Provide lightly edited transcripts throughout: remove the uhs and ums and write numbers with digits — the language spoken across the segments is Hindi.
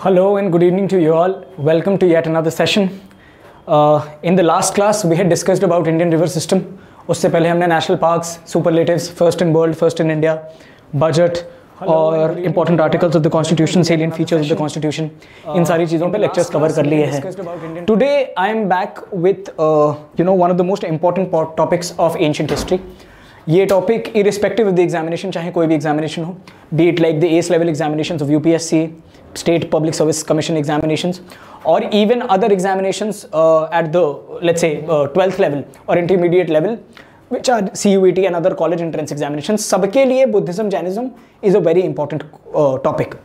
Hello and good evening to you all. Welcome to yet another session. In the last class we had discussed about Indian river system. उससे पहले हमने national parks, superlatives, first in world, first in India, budget और important articles of the constitution, salient features of the constitution, इन सारी चीज़ों पे lectures cover कर लिए हैं. Today I am back with one of the most important topics of ancient history. ये topic irrespective of the examination, चाहे कोई भी examination हो, be it like the ACE level examinations of UPSC, State Public Service Commission examinations, or even other examinations at the, let's say, 12th level or intermediate level, which are CUET and other college entrance examinations. सबके लिए Buddhism, Jainism is a very important topic.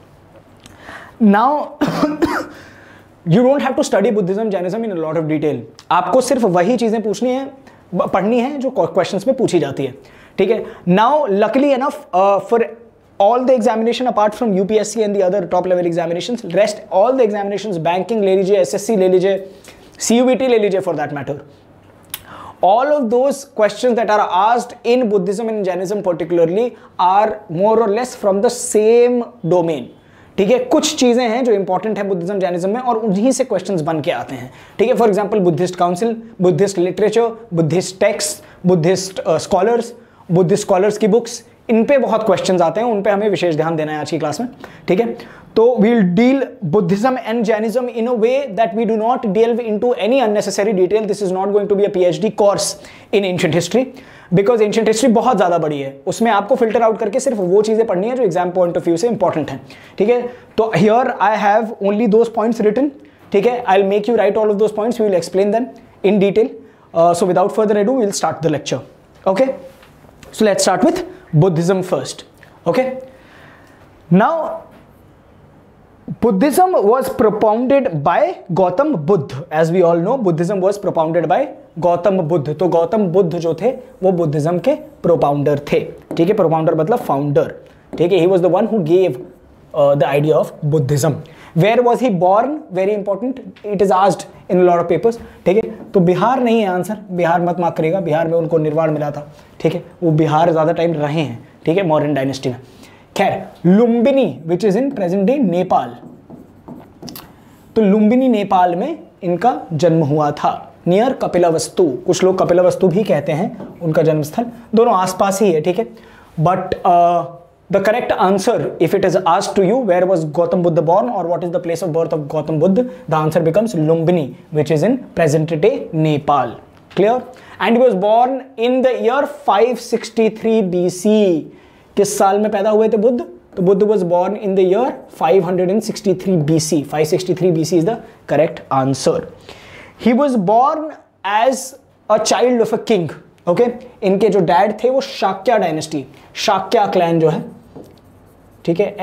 Now, you don't have to study Buddhism, Jainism in a lot of detail. आपको सिर्फ वही चीज़ें पूछनी है, पढ़नी है जो क्वेश्चंस में पूछी जाती है, ठीक है. Now, luckily enough, for all the examination apart from UPSC and the other top level examinations, rest all the examinations, banking ले लीजिए, SSC ले लीजिए, CUET ले लीजिए for that matter, all of those questions that are asked in Buddhism and Jainism particularly are more or less from the same domain. ठीक है, कुछ चीज़ें हैं जो इंपॉर्टेंट है बुद्धिज्म जैनिज्म में और उन्हीं से क्वेश्चंस बन के आते हैं. ठीक है, for example Buddhist council, Buddhist literature, Buddhist text, Buddhist scholars की बुक्स, इन पे बहुत क्वेश्चंस आते हैं, उन पे हमें विशेष ध्यान देना है आज की क्लास में. ठीक है, तो we will deal Buddhism and Jainism in a way that we do not delve into any unnecessary detail. This is not going to be a PhD course in ancient history, because ancient history बहुत ज़्यादा बड़ी है. उसमें आपको फिल्टर आउट करके सिर्फ वो चीज़ें पढ़नी है जो एग्जाम पॉइंट ऑफ व्यू से इंपॉर्टेंट है. ठीक है, तो here I have only those points written. ठीक है, I will make you write all of those points, we will explain them in detail. So without further ado we will start the lecture. Okay, so let's start with Buddhism first. Okay, now Buddhism was propounded by Gautam Buddha. As we all know, Buddhism was propounded by Gautam Buddha. तो गौतम बुद्ध जो थे वो बुद्धिज्म के प्रोपाउंडर थे. ठीक है, प्रोपाउंडर मतलब फाउंडर. ठीक है, he was the one who gave the idea of Buddhism. Where was he born? Very important. It is asked in a lot of papers. ठीक है, तो बिहार नहीं है आंसर, बिहार मत मार्क करेगा. बिहार में उनको निर्वाण मिला था. ठीक है, वो बिहार ज़्यादा टाइम रहे हैं. ठीक है, मौर्यन डायनेस्टी में. खैर, Lumbini which is in present day Nepal. तो लुम्बिनी नेपाल में इनका जन्म हुआ था, नियर कपिलावस्तु. कुछ लोग कपिलावस्तु भी कहते हैं उनका जन्मस्थल, दोनों आसपास ही है. ठीक है, but the correct answer, if it is asked to you, where was Gautam Buddha born or what is the place of birth of Gautam Buddha, the answer becomes Lumbini, which is in present day Nepal. Clear? And he was born in the year 563 BC. किस साल में पैदा हुए थे बुद्ध? तो Buddha was born in the year 563 BC. 563 BC is the correct answer. He was born as a child of a king. Okay? इनके जो डैड थे वो शाक्या डायनेस्टी, शाक्या क्लैन जो है, ठीक है,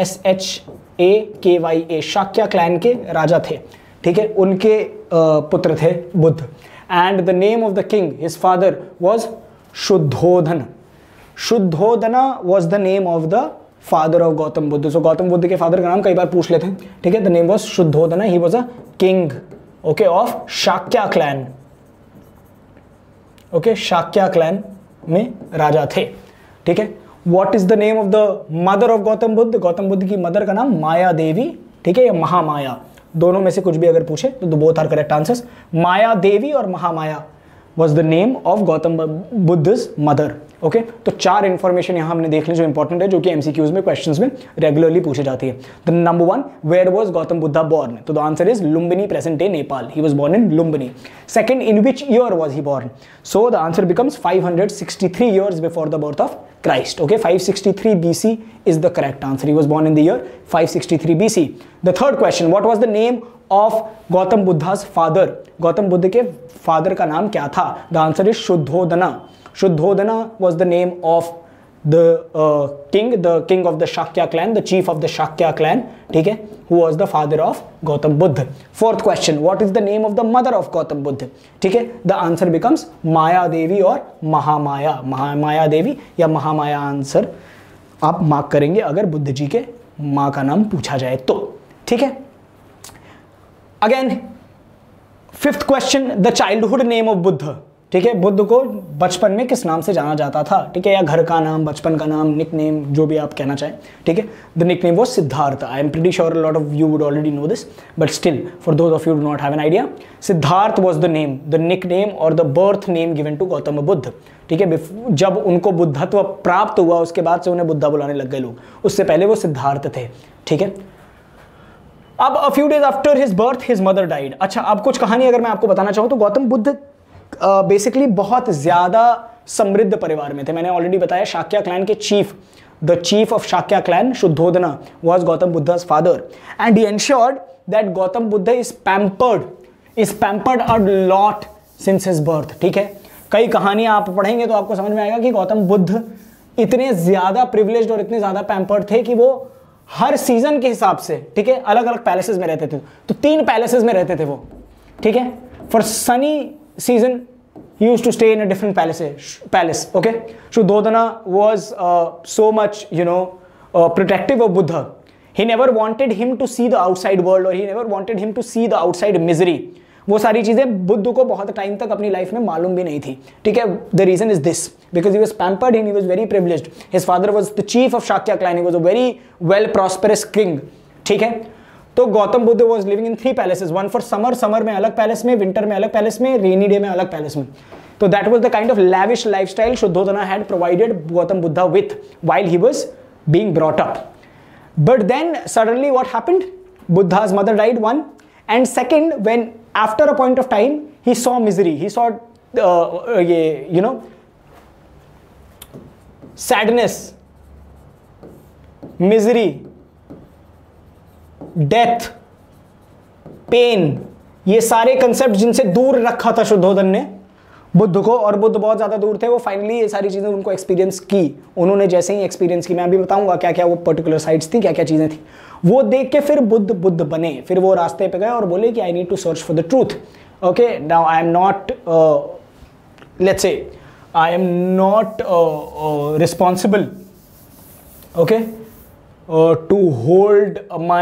SHAKYA, शाक्या क्लैन के राजा थे. ठीक है, उनके पुत्र थे Buddha. And the name of the king, his father was Shuddhodana. Shuddhodana was the name of the father of Gautam Buddha. So Gautam Buddha के फादर का नाम कई बार पूछ लेते हैं. ठीक है, the name was Shuddhodana. He was a king, okay, of Shakya clan. Okay, Shakya clan में राजा थे. ठीक है, what is the name of the mother of Gautam Buddha? Gautam Buddha की मदर का नाम माया देवी. ठीक है, या महामाया, दोनों में से कुछ भी अगर पूछे तो both are correct answers. Maya Devi और Mahamaya was the name of Gautam Buddha's mother. Okay, तो चार इंफॉर्मेशन यहाँ हमने देख ली जो इंपॉर्टेंट है, जो कि MCQs में क्वेश्चंस में रेगुलरली पूछी जाती है. The number 1, where was Gautam Buddha born? तो the answer is Lumbini, present day Nepal. He was born in Lumbini. Second, in which year was he born? So the answer becomes 563 years before the birth of Christ. Okay, 563 BC is the correct answer. He was born in the year 563 BC. The third question, what was the name of Gautam Buddha's father? Gautam Buddha के फादर का नाम क्या था? The answer is शुद्धोधना. शुद्धोधना was the name of the king of the Shakya clan, the chief of the Shakya clan. ठीक है, who was the father of Gautam Buddha. Fourth question, what is the name of the mother of Gautam Buddha? ठीक है, the answer becomes माया देवी और महामाया. माया देवी या महामाया आंसर आप मार्क करेंगे अगर बुद्ध जी के माँ का नाम पूछा जाए तो. ठीक है, again fifth question, the childhood name of Buddha. ठीक है, बुद्ध को बचपन में किस नाम से जाना जाता था, ठीक है, या घर का नाम, बचपन का नाम, निक नेम, जो भी आप कहना चाहें, ठीक है. The nickname was Siddhartha. I am pretty sure lot of you would already know this, but still for those of you do not have an idea, Siddhartha was the name, the nickname और the birth name given to Gautam Buddha. ठीक है, जब उनको बुद्धत्व प्राप्त हुआ उसके बाद से उन्हें बुद्धा बुलाने लग गए लोग, उससे पहले वो सिद्धार्थ थे. ठीक है. अब a few days after his birth his mother died. अच्छा, अब कुछ कहानी अगर मैं आपको बताना चाहूँ तो गौतम बुद्ध बेसिकली बहुत ज़्यादा समृद्ध परिवार में थे. मैंने ऑलरेडी बताया शाक्या क्लैन के chief, the chief of Shakya clan Shuddhodana was Gautam Buddha's father and he ensured that Gautam Buddha is pampered a lot since his birth. ठीक है, कई कहानियां आप पढ़ेंगे तो आपको समझ में आएगा कि गौतम बुद्ध इतने ज़्यादा प्रिविलेज्ड और इतने ज़्यादा पैम्पर्ड थे कि वो हर सीजन के हिसाब से, ठीक है, अलग अलग पैलेसेस में रहते थे. तो 3 पैलेसेस में रहते थे वो. ठीक है, for sunny season he used to stay in a different palace. Okay, Shuddhodana was so much protective of Buddha. He never wanted him to see the outside world, or he never wanted him to see the outside misery. वो सारी चीज़ें बुद्ध को बहुत टाइम तक अपनी लाइफ में मालूम भी नहीं थी. ठीक है, the reason is this, because he was pampered and he was very privileged. His father was the chief of Shakya clan. He was a very well prosperous king. ठीक है, तो Gautam Buddha was living in 3 palaces, one for summer में अलग पैलेस में, विंटर में अलग पैलेस में, रेनी डे में अलग पैलेस में. तो that was the kind of lavish lifestyle Shuddhodana had provided Gautam Buddha with while he was being brought up. But then suddenly what happened, Buddha's mother died, one, and second, when after a point of time he saw misery, he saw sadness, misery, death, pain, ये सारे कंसेप्ट जिनसे दूर रखा था शुद्धोधन ने बुद्ध को, और बुद्ध बहुत ज़्यादा दूर थे, वो फाइनली ये सारी चीज़ें उनको एक्सपीरियंस की. उन्होंने जैसे ही एक्सपीरियंस की, मैं अभी बताऊंगा क्या क्या वो पर्टिकुलर साइट्स थी, क्या क्या चीज़ें थी, वो देख के फिर बुद्ध बने. फिर वो रास्ते पे गए और बोले कि I need to search for the truth. Okay, now I am not, let's say I am not responsible, okay, to hold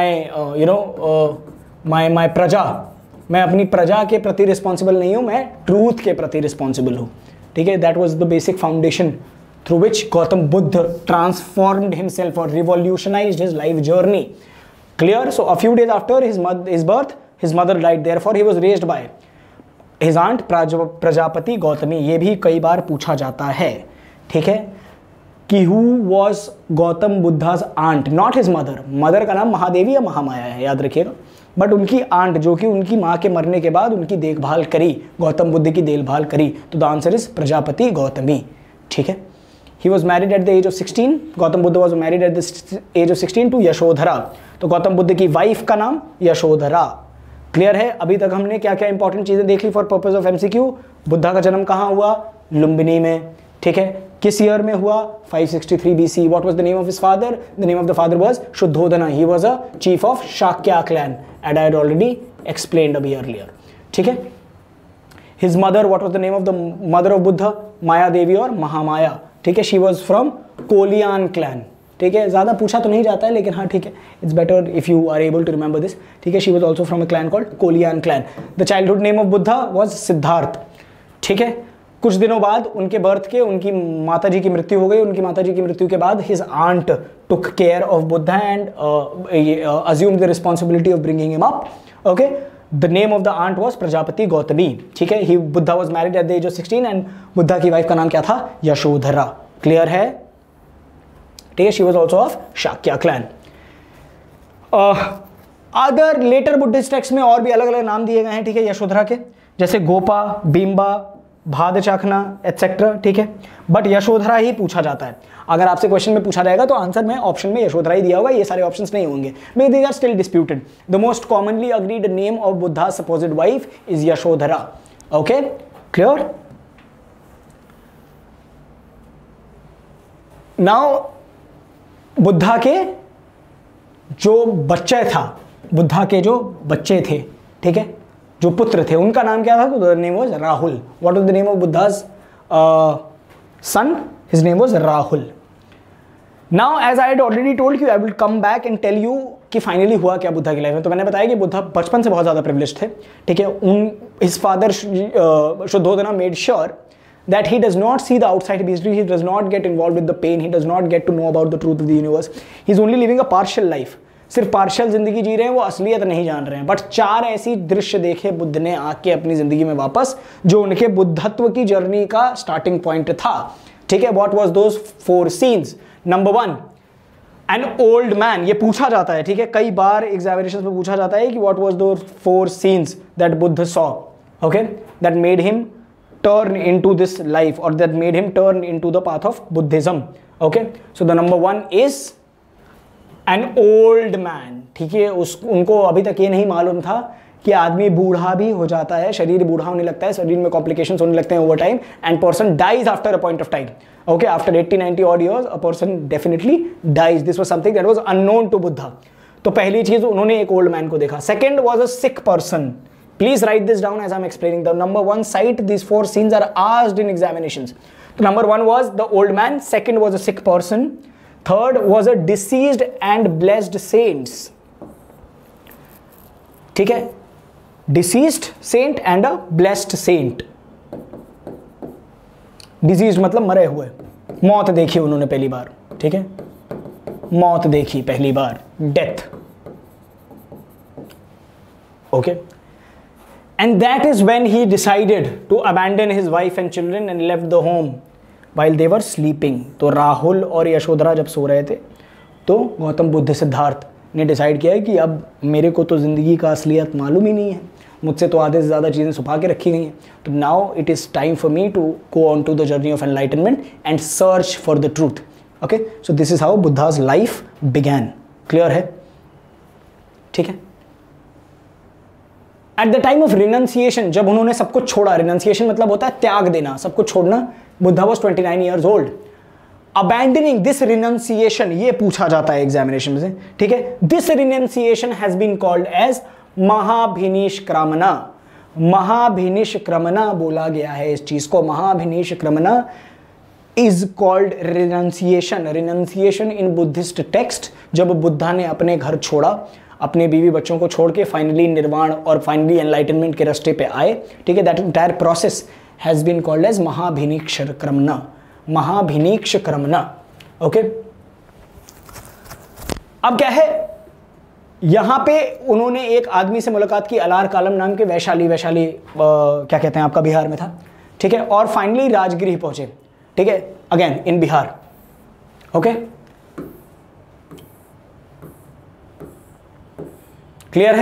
my प्रजा. मैं अपनी प्रजा के प्रति रिस्पॉन्सिबल नहीं हूँ, मैं ट्रूथ के प्रति रिस्पॉन्सिबल हूँ. ठीक है, that was the basic foundation through which Gautam Buddha transformed himself और revolutionised his life journey. Clear? So a few days after his birth his mother died, therefore he was raised by his aunt Prajapati Gautami. ये भी कई बार पूछा जाता है. ठीक है, कि who was Gautam Buddha's aunt, not his mother. Mother का नाम महादेवी या महामाया है, याद रखिएगा. बट उनकी आंट, जो कि उनकी माँ के मरने के बाद उनकी देखभाल करी, गौतम बुद्ध की देखभाल करी, तो the answer is Prajapati Gautami. ठीक है, he was married at the age of 16. Gautam Buddha was married at the age of 16 to Yashodhara. तो गौतम बुद्ध की वाइफ का नाम यशोधरा. क्लियर है? अभी तक हमने क्या क्या इंपॉर्टेंट चीज़ें देख ली for purpose of MCQ. Buddha का जन्म कहाँ हुआ? लुम्बिनी में. ठीक है, किस ईयर में हुआ? 563 BC. What was the name of his father? The name of the father was Shuddhodana. He was a chief of Shakya clan, and I had already explained अभी earlier. ठीक है. His mother, what was the name of the mother of Buddha? Maya Devi और Mahamaya. ठीक है, she was from Kolian clan. ठीक है, ज़्यादा पूछा तो नहीं जाता है, लेकिन हाँ ठीक है, it's better if you are able to remember this. ठीक है, she was also from a clan called Kolian clan. The childhood name of Buddha was Siddharth. ठीक है, कुछ दिनों बाद उनके बर्थ के उनकी माताजी की मृत्यु हो गई. उनकी माताजी की मृत्यु के बाद his aunt took care of Buddha and assumed the responsibility of bringing him up. Okay, the name of the aunt was Prajapati Gautami. ठीक है, he Buddha was married at the age of 16 and Buddha की वाइफ का नाम क्या था? यशोधरा. क्लियर है? ठीक है, she was also of Shakya clan. Other later Buddhist text में और भी अलग अलग नाम दिए गए हैं. ठीक है, यशोधरा के, जैसे गोपा, बिंबा, भादचाखना एटसेट्रा. ठीक है, बट यशोधरा ही पूछा जाता है. अगर आपसे क्वेश्चन में पूछा जाएगा तो आंसर में ऑप्शन में यशोधरा ही दिया होगा, ये सारे ऑप्शंस नहीं होंगे. May these are still disputed. The most commonly agreed name of Buddha supposed wife is Yashodhara. Okay, clear? Now Buddha के जो बच्चे था, बुद्धा के जो बच्चे थे, ठीक है, जो पुत्र थे, उनका नाम क्या था? तो the name was Rahul. What was the name of Buddha's son? His name was Rahul. Now, as I had already told you, I will come back and tell you कि फाइनली हुआ क्या बुद्धा की लाइफ में। तो मैंने बताया कि बुद्धा बचपन से बहुत ज़्यादा प्रिविलेज्ड थे, ठीक है। His father Shuddhodana made sure that he does not see the outside history, he does not get involved with the pain, he does not get to know about the truth of the universe, he is only living a partial life, सिर्फ पार्शियल जिंदगी जी रहे हैं, वो असलियत नहीं जान रहे हैं। बट 4 ऐसी दृश्य देखे बुद्ध ने आके अपनी जिंदगी में वापस, जो उनके बुद्धत्व की जर्नी का स्टार्टिंग पॉइंट था, ठीक है। What was those 4 scenes? Number 1, an old man, ये पूछा जाता है, ठीक है, कई बार एग्जामिनेशन में पूछा जाता है कि what was those 4 scenes that Buddha saw, okay, that made him turn into this life or that made him turn into the path of Buddhism. Okay, so the number 1 is an old man, ठीक है। उनको अभी तक ये नहीं मालूम था कि आदमी बूढ़ा भी हो जाता है, शरीर बूढ़ा होने लगता है, शरीर में कॉम्प्लिकेशंस होने लगते हैं over time, and person dies after a point of time. Okay, after 80-90 odd years a person definitely dies. This was something that was unknown to Buddha. तो पहली चीज उन्होंने एक ओल्ड मैन को देखा। Second was a sick person. Please write this down as I'm explaining. The number 1 site, these 4 scenes are asked in examinations. So number 1 was the old man, second was a sick person, third was a deceased and blessed saints. ठीक है, deceased saint and a blessed saint. Deceased मतलब मरे हुए, मौत देखी उन्होंने पहली बार, ठीक है, मौत देखी पहली बार, death, okay. And that is when he decided to abandon his wife and children and left the home while they were sleeping. तो राहुल और यशोधरा जब सो रहे थे, तो गौतम बुद्ध सिद्धार्थ ने डिसाइड किया है कि अब मेरे को तो ज़िंदगी का असलियत मालूम ही नहीं है, मुझसे तो आधे से ज़्यादा चीज़ें छुपा के रखी गई हैं, तो now it is time for me to go on to the journey of enlightenment and search for the truth. Okay, so this is how Buddha's life began. Clear है? ठीक है। At the time of renunciation, जब उन्होंने सब कुछ छोड़ा, रिनंसिएशन मतलब होता है त्याग देना, सब कुछ छोड़ना, Buddha was 29 years old. Abandoning this renunciation, ये पूछा जाता है एग्जामिनेशन में से, ठीक है। This renunciation has been called as Mahabhinishkramana. Mahabhinishkramana बोला गया है इस चीज को, Mahabhinishkramana is called renunciation. Renunciation in Buddhist text, जब बुद्धा ने अपने घर छोड़ा, अपने बीवी बच्चों को छोड़ के फाइनली निर्वाण और फाइनली एनलाइटनमेंट के रास्ते पे आए, ठीक है, that entire process has been called as Mahabhinishkramana. Mahabhinishkramana, okay. अब क्या है, यहां पे उन्होंने एक आदमी से मुलाकात की, अलार कालम नाम के, वैशाली क्या कहते हैं आपका, बिहार में था, ठीक है, और फाइनली राजगृह पहुंचे, ठीक है, again in Bihar, okay. Clear है?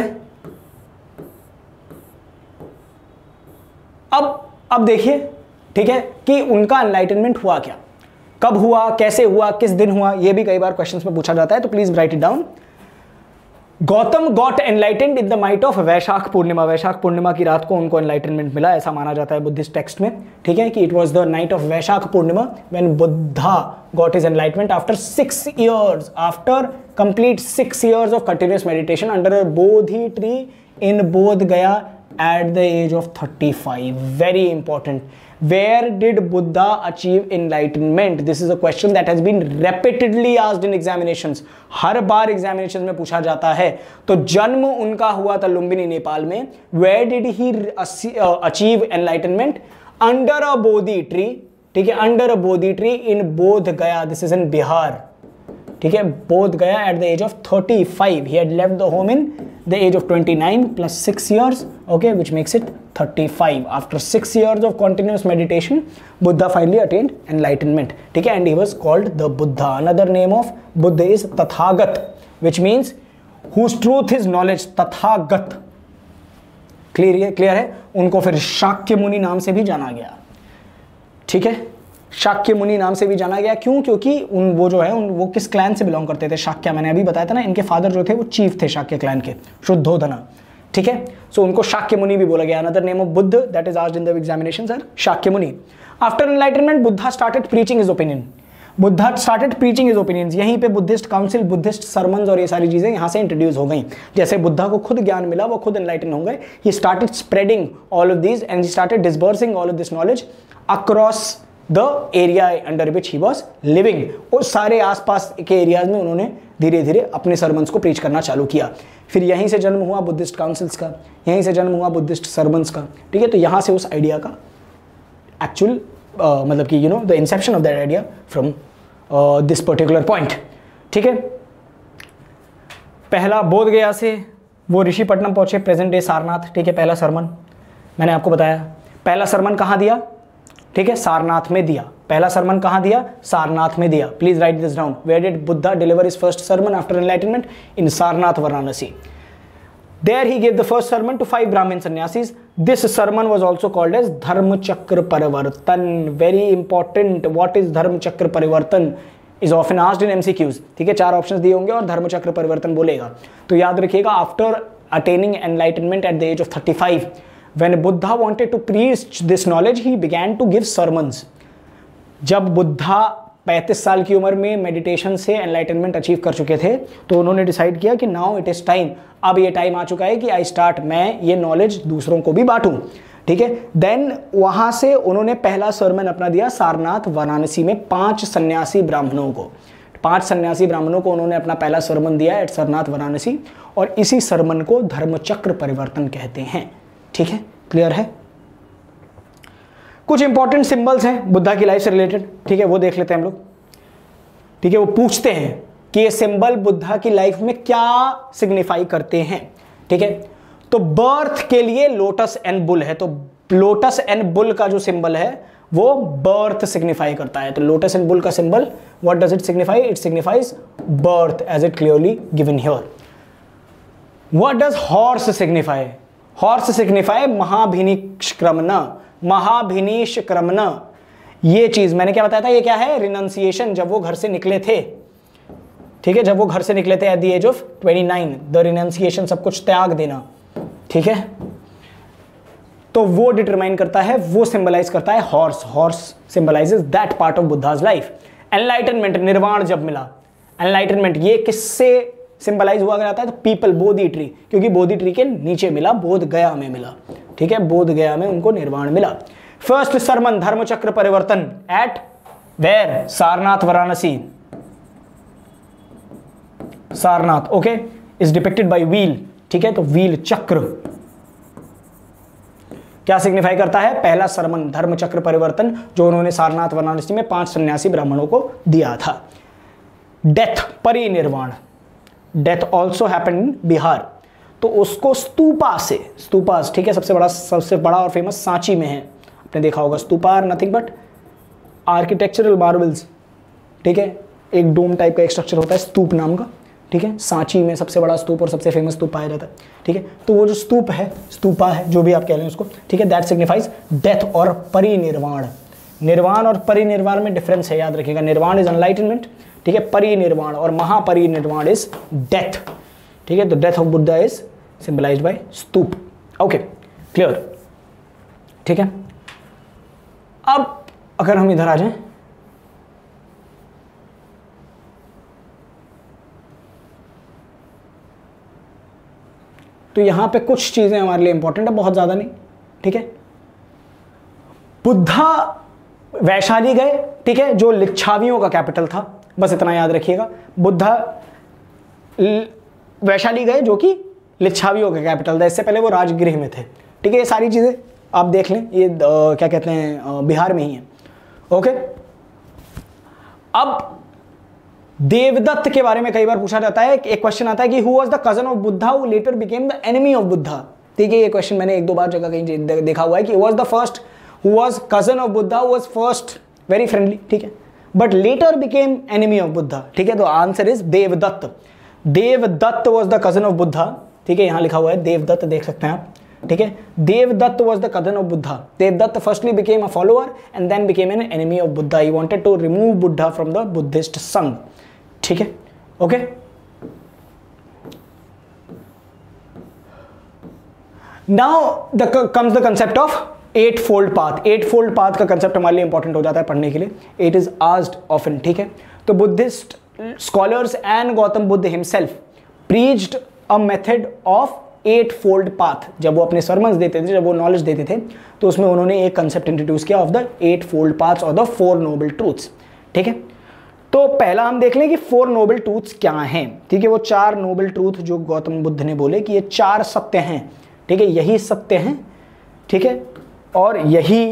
अब देखिए, ठीक है, कि उनका एनलाइटनमेंट हुआ क्या, कब हुआ, कैसे हुआ, किस दिन हुआ, ये भी कई बार क्वेश्चंस में पूछा जाता है, तो please write it down. Gautam got enlightened in the night of Vaishakh Purnima. Vaishakh Purnima की रात को उनको एनलाइटनमेंट मिला, ऐसा माना जाता है बुद्धिस्ट टेक्स्ट में, ठीक है, कि it was the night of Vaishakh Purnima when Buddha got his enlightenment after 6 years, after complete 6 years of continuous meditation under a Bodhi tree in Bodh Gaya at the age of 35. Very important. Where did Buddha achieve enlightenment? This is a question that has been repeatedly asked in examinations. Her bar examinations में पूछा जाता है। तो जन्म उनका हुआ था लुम्बिनी, नेपाल में। Where did he achieve enlightenment? Under a Bodhi tree, ठीक है, under a Bodhi tree in बोध गया. This is in Bihar. ठीक है, बोध Gaya at the age of 35. He had left the home in the age of 29 plus 6 years, okay, which makes it 35. After 6 years of continuous meditation, Buddha finally attained enlightenment. ठीक है, and he was called the Buddha. Another name of Buddha is Tathagat, which means whose truth is knowledge. Tathagat. Clear है? उनको फिर शाक्य मुनि नाम से भी जाना गया, ठीक है, शाक्य मुनि नाम से भी जाना गया। क्यों? क्योंकि वो जो है वो किस क्लैन से बिलोंग करते थे? शाक्य, मैंने अभी बताया था ना, इनके फादर जो थे वो चीफ थे शाक्य क्लैन के, शुद्धोधना, ठीक है। सो उनको शाक्य मुनि भी बोला गया। Another name of Buddha that is asked in the examinations are Shakya Muni. After enlightenment Buddha started preaching his opinion. Buddha started preaching his opinions. यहीं पे बुद्धिस्ट काउंसिल, बुद्धिस्ट सरमन्स और ये सारी चीजें यहाँ से इंट्रोड्यूस हो गई। जैसे बुद्धा को खुद ज्ञान मिला, वो खुद एनलाइटन हो गए। He started spreading all of these and he started disbursing all of this knowledge across the area under which he was living. उस सारे आसपास के एरियाज में उन्होंने धीरे धीरे अपने सरमन्स को प्रीच करना चालू किया। फिर यहीं से जन्म हुआ बुद्धिस्ट काउंसिल्स का, यहीं से जन्म हुआ बुद्धिस्ट सरमन्स का, ठीक है। तो यहाँ से उस आइडिया का एक्चुअल मतलब कि the inception of that idea from this particular point, ठीक है। पहला बोध गया से वो ऋषिपट्टनम पहुंचे, प्रेजेंट डे सारनाथ, ठीक है। पहला सरमन मैंने आपको बताया, पहला सरमन कहाँ दिया, ठीक है, सारनाथ में दिया। पहला सरमन कहाँ दिया, सारनाथ में दिया। Please write this down. Where did Buddha deliver his first sermon after enlightenment? In Sarnath Varanasi. There he gave the first sermon to 5 Brahmin sannyasis. This sermon was also called as Dharma Chakra Parivartan. Very important. What is Dharma Chakra Parivartan? Is often asked in MCQs. ठीक है, 4 ऑप्शंस दिए होंगे और धर्म चक्र परिवर्तन बोलेगा। तो याद रखिएगा, after attaining enlightenment at the age of 35, when Buddha wanted to preach this knowledge, he began to give sermons. जब बुद्धा 35 साल की उम्र में मेडिटेशन से एनलाइटनमेंट अचीव कर चुके थे, तो उन्होंने डिसाइड किया कि नाउ इट इज़ टाइम, अब ये टाइम आ चुका है कि आई स्टार्ट, मैं ये नॉलेज दूसरों को भी बांटूं, ठीक है। देन वहाँ से उन्होंने पहला सरमन अपना दिया सारनाथ वाराणसी में 5 सन्यासी ब्राह्मणों को। 5 सन्यासी ब्राह्मणों को उन्होंने अपना पहला सरमन दिया एट सारनाथ वाराणसी, और इसी सरमन को धर्मचक्र परिवर्तन कहते हैं, ठीक है। क्लियर है? कुछ इंपॉर्टेंट सिंबल्स हैं बुद्धा की लाइफ से रिलेटेड, ठीक है, वो देख लेते हैं हम लोग, ठीक है। वो पूछते हैं कि ये सिंबल बुद्धा की लाइफ में क्या सिग्निफाई करते हैं, ठीक है। तो बर्थ के लिए लोटस एंड बुल है, तो लोटस एंड बुल का जो सिंबल है वो बर्थ सिग्निफाई करता है। तो लोटस एंड बुल का symbol, what does it signify? It signifies birth as it clearly given here. What does horse signify? Horse signify Mahabhinishkraman, Mahabhinishkraman. ये चीज मैंने क्या बताया था, ये क्या है? रिनंसिएशन। जब वो घर से निकले थे, ठीक है, जब वो घर से निकले थे at the age of 29, the renunciation, सब कुछ त्याग देना, ठीक है। तो वो डिटरमाइन करता है, वो सिंबलाइज करता है horse. Horse symbolises that part of Buddha's life. Enlightenment, nirvana जब मिला, एनलाइटनमेंट ये किससे सिंबलाइज हुआ जाता है? तो पीपल, बोधि ट्री, क्योंकि बोधि ट्री के नीचे मिला, बोध गया में मिला, ठीक है, बोध गया में उनको निर्वाण मिला। First sermon Dharmachakra Parivartan at where? Sarnath Varanasi. Sarnath, okay, is depicted by wheel, ठीक है। तो व्हील चक्र क्या सिग्निफाई करता है? पहला सरमन धर्मचक्र परिवर्तन जो उन्होंने सारनाथ वाराणसी में 5 सन्यासी ब्राह्मणों को दिया था। Death, parinirvana, death also happened in Bihar, तो उसको स्तूपा से, स्तूपा, ठीक है, सबसे बड़ा और फेमस सांची में है, आपने देखा होगा। Stupa are nothing but architectural marbles, ठीक है, एक डोम टाइप का एक स्ट्रक्चर होता है स्तूप नाम का, ठीक है। सांची में सबसे बड़ा स्तूप और सबसे फेमस स्तूप पाया जाता है, ठीक है। तो वो जो स्तूप है, स्तूपा है, जो भी आप कह लें उसको, ठीक है, दैट सिग्निफाइज डेथ और परिनिर्वाण। निर्वाण और परिनिर्वाण में डिफरेंस है, याद रखिएगा। निर्वाण इज एनलाइटनमेंट, ठीक है, परिनिर्वाण और महापरिनिर्वाण इज डेथ, ठीक है। तो death of Buddha is symbolised by stupa, okay, clear, ठीक है। अब अगर हम इधर आ जाएं, तो यहां पे कुछ चीजें हमारे लिए इंपॉर्टेंट है, बहुत ज्यादा नहीं, ठीक है। बुद्धा वैशाली गए, ठीक है, जो लिच्छावियों का कैपिटल था, बस इतना याद रखिएगा। बुद्धा वैशाली गए जो कि लिच्छावियों का कैपिटल था, इससे पहले वो राजगृह में थे, ठीक है। ये सारी चीजें आप देख लें, ये क्या कहते हैं, बिहार में ही है, ओके। अब देवदत्त के बारे में कई बार पूछा जाता है, एक क्वेश्चन आता है कि who was the cousin of Buddha who later became the enemy of Buddha, ठीक है। ये क्वेश्चन मैंने 1-2 बार जगह कहीं देखा हुआ है कि was the first who was cousin of Buddha, was first very friendly, ठीक है, but later became enemy of Buddha, ठीक है। तो answer is Devadatta. Devadatta was the cousin of Buddha, ठीक है, यहां लिखा हुआ है देवदत्त, देख सकते हैं आप, ठीक है। Devadatta was the cousin of Buddha. Devadatta firstly became a follower and then became an enemy of Buddha. He wanted to remove Buddha from the Buddhist Sangha, ठीक है, okay. Now comes the concept of 8-fold path. 8-fold path का कंसेप्ट हमारे लिए इंपॉर्टेंट हो जाता है पढ़ने के लिए। इट इज आस्क्ड ऑफन, ठीक है। तो Buddhist scholars and Gautam Buddha himself preached a method of eight fold path, जब वो अपने सरमन्स देते थे, जब वो नॉलेज देते थे, तो उसमें उन्होंने एक कंसेप्ट इंट्रोड्यूस किया of the eight fold paths और द फोर नोबल ट्रूथ्स। ठीक है, तो पहला हम देख लें कि फोर नोबल ट्रूथ्स क्या हैं। ठीक है, वो चार नोबल ट्रूथ जो गौतम बुद्ध ने बोले कि ये चार सत्य हैं। ठीक है, यही सत्य हैं। ठीक है, और यही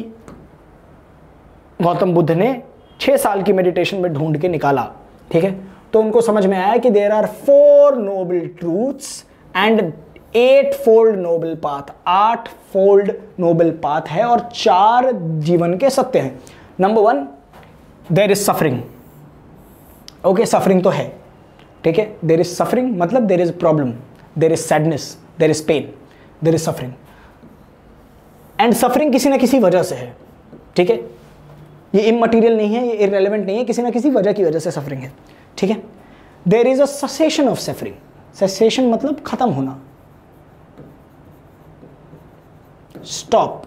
गौतम बुद्ध ने 6 साल की मेडिटेशन में ढूंढ के निकाला। ठीक है, तो उनको समझ में आया कि there are four noble truths and 8 fold noble path, 8 fold noble path है और 4 जीवन के सत्य हैं। Number 1, there is suffering. Okay, suffering तो है। ठीक है, देयर इज सफरिंग मतलब there is problem, there is sadness, there is pain, there is suffering. And suffering किसी ना किसी वजह से है। ठीक है, ये इममटीरियल नहीं है, ये इररेलेवेंट नहीं है, किसी ना किसी वजह की वजह से सफरिंग है। ठीक है, there is a cessation of suffering. Cessation मतलब खत्म होना, स्टॉप,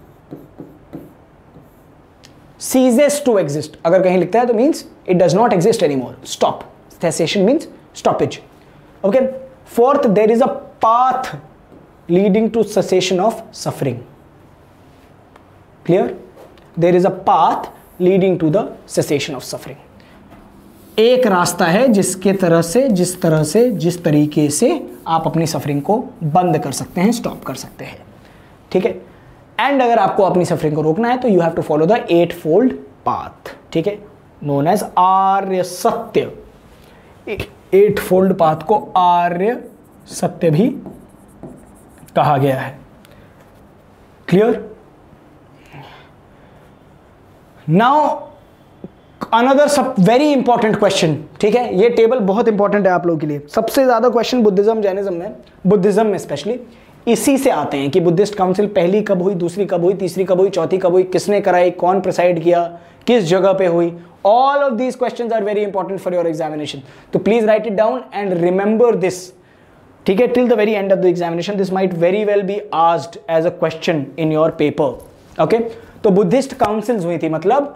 सीजेस टू एग्जिस्ट। अगर कहीं लिखता है तो means it does not exist anymore. Stop, cessation means stoppage. Okay, fourth, there is a path leading to cessation of suffering. Clear? There is a path leading to the cessation of suffering. एक रास्ता है जिसके तरह से, जिस तरीके से आप अपनी सफरिंग को बंद कर सकते हैं, स्टॉप कर सकते हैं। ठीक है, एंड अगर आपको अपनी सफरिंग को रोकना है तो you have to follow the 8 fold path. ठीक है, नोन एज आर्य सत्य। 8 फोल्ड पाथ को आर्य सत्य भी कहा गया है। क्लियर? नाउ अनदर सब वेरी इंपॉर्टेंट क्वेश्चन। ठीक है, ये टेबल बहुत इंपॉर्टेंट है आप लोगों के लिए। सबसे ज्यादा क्वेश्चन बुद्धिज्म, जैनिज्म में, बुद्धिज्म में स्पेशली इसी से आते हैं कि बुद्धिस्ट काउंसिल पहली कब हुई, दूसरी कब हुई, तीसरी कब हुई, चौथी कब हुई, किसने कराई, कौन प्रिसाइड किया, किस जगह पे हुई। All of these questions are very important for your examination, तो please write it down and remember this. ठीक है, till the very end of the examination this might very well be asked as a question in your paper. Okay, तो बुद्धिस्ट काउंसिल्स हुई थी, मतलब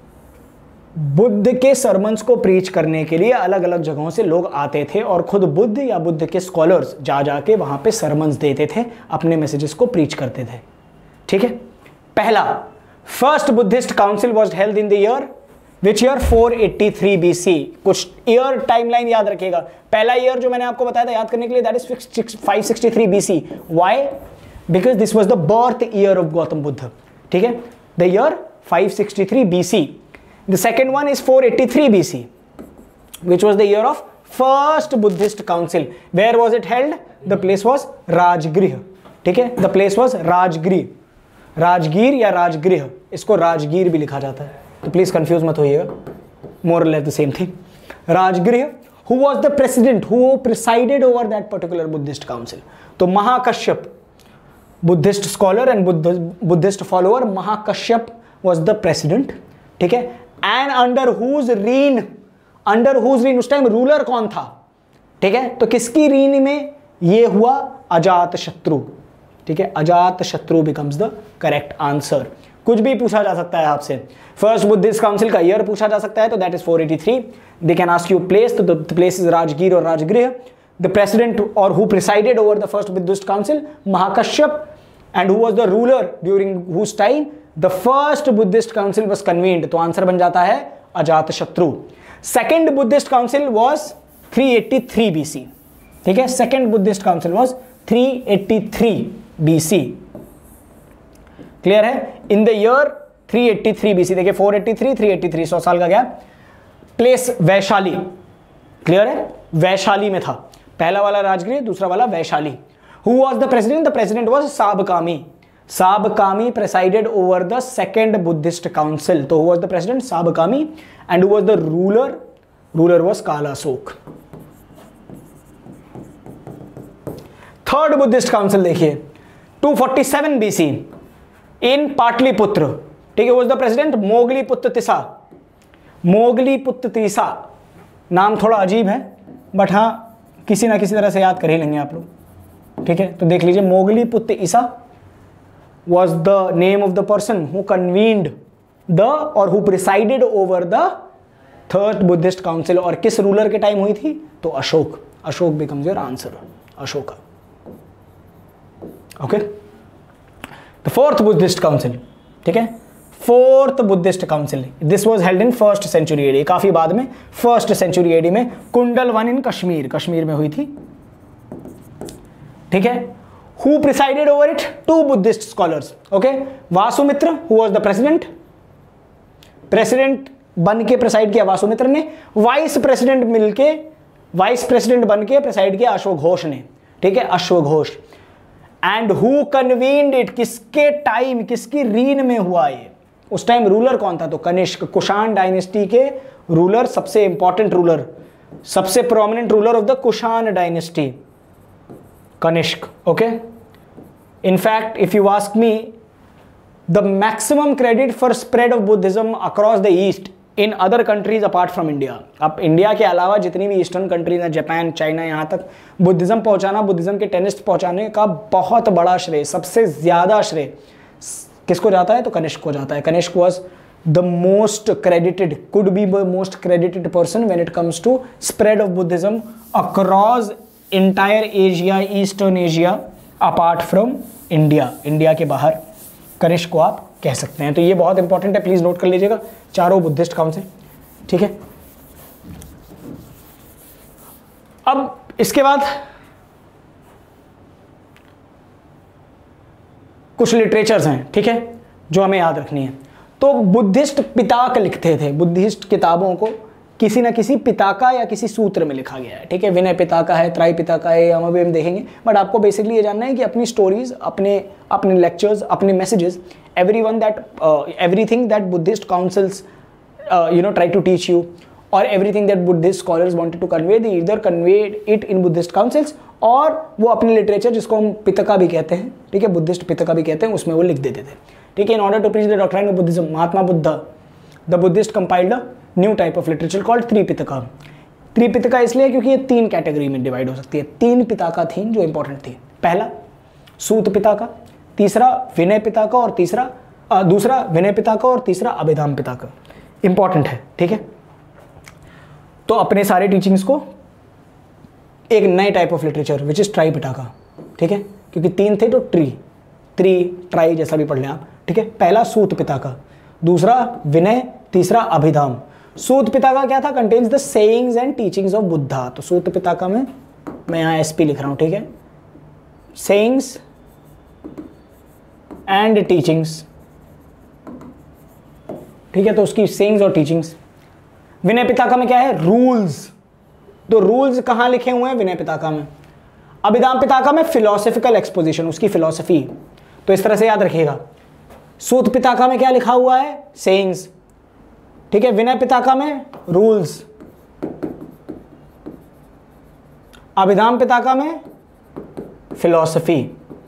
बुद्ध के सरमन्स को प्रीच करने के लिए अलग अलग जगहों से लोग आते थे और खुद बुद्ध या बुद्ध के स्कॉलर्स जा जाके वहां पे सरमन्स देते थे, अपने मैसेजेस को प्रीच करते थे। ठीक है, पहला first Buddhist council was held in the year which year 483 BC। कुछ ईयर टाइमलाइन याद रखिएगा। पहला ईयर जो मैंने आपको बताया था याद करने के लिए, that is 563 BC। Why? Because this was the birth year of Gautam Buddha. ठीक है, the year 563 BC। The second one is 483 BC, which was the year of first Buddhist council. Where was it held? The place was Rajgriha. ठीक है, the place was Rajgriha. Rajgir या राजगृह, इसको राजगीर भी लिखा जाता है, तो प्लीज कंफ्यूज मत होइएगा, more or less the same thing. Rajgriha. Who was the president? Who presided over that particular Buddhist council? तो Mahakashyap, Buddhist scholar and Buddhist follower, Mahakashyap was the president. ठीक है, एंड अंडर हुज रीन, उस टाइम रूलर कौन था? ठीक है, तो किसकी रीन में ये हुआ? अजात शत्रु। ठीक है, अजात शत्रु बिकम्स द करेक्ट आंसर। कुछ भी पूछा जा सकता है आपसे। फर्स्ट बुद्धिस्ट काउंसिल का ईयर पूछा जा सकता है, तो that is 483। They can ask you place, तो द प्लेस इज राजगीर और राजगृह। द प्रेसिडेंट और who presided over the first Buddhist council, Mahakashyapa, and who was the ruler during whose time the first Buddhist council was convened, तो आंसर बन जाता है Ajatashatru. Second Buddhist council was 383 BC। ठीक है, second Buddhist council was 383 BC। Clear है? इन द ईयर 383 BC, देखिए 483 383, 100 साल का गैप। प्लेस वैशाली। क्लियर है? वैशाली में था। पहला वाला राजगृह, दूसरा वाला Vaishali. Who was the president? The president was Sabakami. Sabkami presided over the second Buddhist council. So who was the president? Sabkami. And who was the ruler? Ruler was Kalasok. Third Buddhist council देखिए 247 BC in पाटलिपुत्र। ठीक है, who was the president? Moggaliputra तिसा। मोगलीपुत्र तिसा नाम थोड़ा अजीब है, बट हाँ किसी ना किसी तरह से याद कर ही लेंगे आप लोग। ठीक है, तो देख लीजिए, मोगलीपुत्र ईसा was the name of the person who convened the or who presided over the third Buddhist council। और किस रूलर के टाइम हुई थी? तो Ashoka. Ashoka becomes your answer, Ashoka. Okay, the fourth Buddhist council, ठीक है, fourth Buddhist council, this was held in first century AD, काफी बाद में, फर्स्ट सेंचुरी एडी में, कुंडल वन इन कश्मीर, कश्मीर में हुई थी, ठीक है। Who presided over it? Two Buddhist scholars, okay, Vasumitra who was the president, president बन के प्रेसाइड किया वासुमित्र ने, वाइस प्रेसिडेंट मिलके, वाइस प्रेसिडेंट बन के प्रेसाइड किया अश्वघोष ने, ठीक है, अश्वघोष। And who convened it? किसके टाइम, किसकी रीन में हुआ ये? उस टाइम रूलर कौन था? तो कनिष्क, कुषाण डायनेस्टी के रूलर, सबसे इंपॉर्टेंट रूलर, सबसे prominent ruler of the Kushan dynasty, Kanishka, okay. In fact if you ask me, the maximum credit for spread of Buddhism across the east in other countries apart from India, अब इंडिया के अलावा जितनी भी ईस्टर्न कंट्रीज हैं, जापान, चाइना, यहाँ तक बुद्धिज्म पहुँचाना, बुद्धिज्म के टेनिस्ट पहुँचाने का बहुत बड़ा श्रेय, सबसे ज़्यादा श्रेय किसको जाता है? तो कनिष्क को जाता है। Kanishka was the most credited, could be the most credited person when it comes to spread of Buddhism across entire Asia, eastern Asia apart from India, India के बाहर कनिष्क को आप कह सकते हैं। तो ये बहुत इंपॉर्टेंट है, प्लीज नोट कर लीजिएगा, चारों बुद्धिस्ट काउंसिल, ठीक है। अब इसके बाद कुछ लिटरेचर्स हैं, ठीक है, जो हमें याद रखनी है। तो बुद्धिस्ट पिताक लिखते थे, बुद्धिस्ट किताबों को किसी न किसी पिताका या किसी सूत्र में लिखा गया है, ठीक है। विनय पिताका है, त्राई पिताका है, हम अभी हम देखेंगे, बट आपको बेसिकली ये जानना है कि अपनी स्टोरीज, अपने लेक्चर्स, अपने messages, everything that Buddhist councils try to teach you, or everything that Buddhist scholars wanted to convey, they either conveyed it in Buddhist councils, और वो अपने लिटरेचर, जिसको हम पितका भी कहते हैं, ठीक है, बुद्धिस्ट पितका भी कहते हैं, उसमें वो लिख देते थे, ठीक है। In order to preach the doctrine of Buddhism, Mahatma Buddha, the Buddhist compiled a new type of literature called Tripitaka. Tripitaka इसलिए क्योंकि ये 3 कैटेगरी में डिवाइड हो सकती है, 3 पिताका थी जो इंपॉर्टेंट थी। पहला सूत पिताका, तीसरा विनय पिताका, और दूसरा विनय पिताका, और तीसरा अभिधाम पिताका। इंपॉर्टेंट है, ठीक है। तो अपने सारे टीचिंग्स को एक नए type of literature which is Tripitaka, ठीक है, क्योंकि 3 थे तो ट्राई जैसा भी पढ़ लें आप, ठीक है। पहला सूत पिताका, दूसरा विनय, तीसरा अभिधाम। सूत पिताका क्या था? Contains the sayings and teachings of Buddha. तो सूत पिताका में मैं यहाँ एसपी लिख रहा हूँ, ठीक है, सेइंग्स एंड टीचिंग्स, ठीक है। तो उसकी सेइंग्स और टीचिंग्स। विनय पिताका में क्या है? रूल्स। तो रूल्स कहाँ लिखे हुए हैं? विनय पिताका में। अभिधाम पिताका में फिलोसफिकल एक्सपोजिशन, उसकी फिलोसफी। तो इस तरह से याद रखिएगा, सूत पिताका में क्या लिखा हुआ है? सेइंग्स, ठीक है। विनय पिताका में रूल्स, अभिधाम पिताका में फिलोसफी।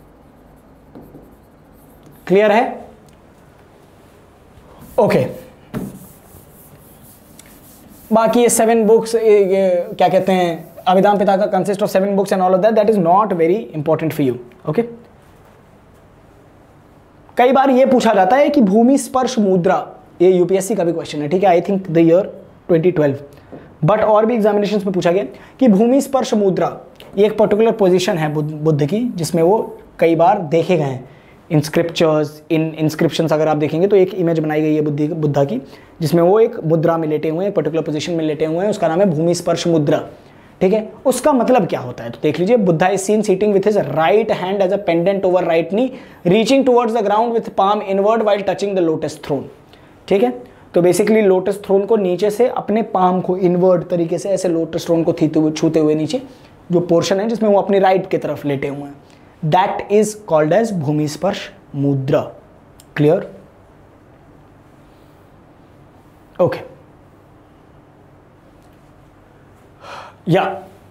क्लियर है? ओके। बाकी ये 7 बुक्स, क्या कहते हैं, Abhidhamma Pitaka consist of 7 books and all of that is not very important for you, okay. कई बार ये पूछा जाता है कि भूमि स्पर्श मुद्रा, ये यूपीएससी का भी क्वेश्चन है, ठीक है, I think the year 2012, but और भी एग्जामिनेशंस में पूछा गया कि भूमि स्पर्श मुद्रा ये एक पर्टिकुलर पोजीशन है बुद्ध की, जिसमें वो कई बार देखे गए हैं इन स्क्रिप्चर्स, इन इंस्क्रिप्शंस। अगर आप देखेंगे तो एक इमेज बनाई गई है बुद्धा की, जिसमें वो एक मुद्रा में लेटे हुए हैं, एक पर्टिकुलर पोजीशन में लेटे हुए हैं, उसका नाम है भूमि स्पर्श मुद्रा, ठीक है। उसका मतलब क्या होता है? तो देख लीजिए, Buddha is seen sitting with his right hand as a pendant over right knee, reaching towards the ground with palm inward while touching the lotus throne, ठीक है। तो बेसिकली लोटस थ्रोन को नीचे से, अपने पाम को इनवर्ड तरीके से ऐसे लोटस थ्रोन को छूते हुए नीचे जो पोर्शन है जिसमें वो अपनी राइट की तरफ लेटे हुए हैं, that is called as Bhumisparsha Mudra. Clear? Okay, या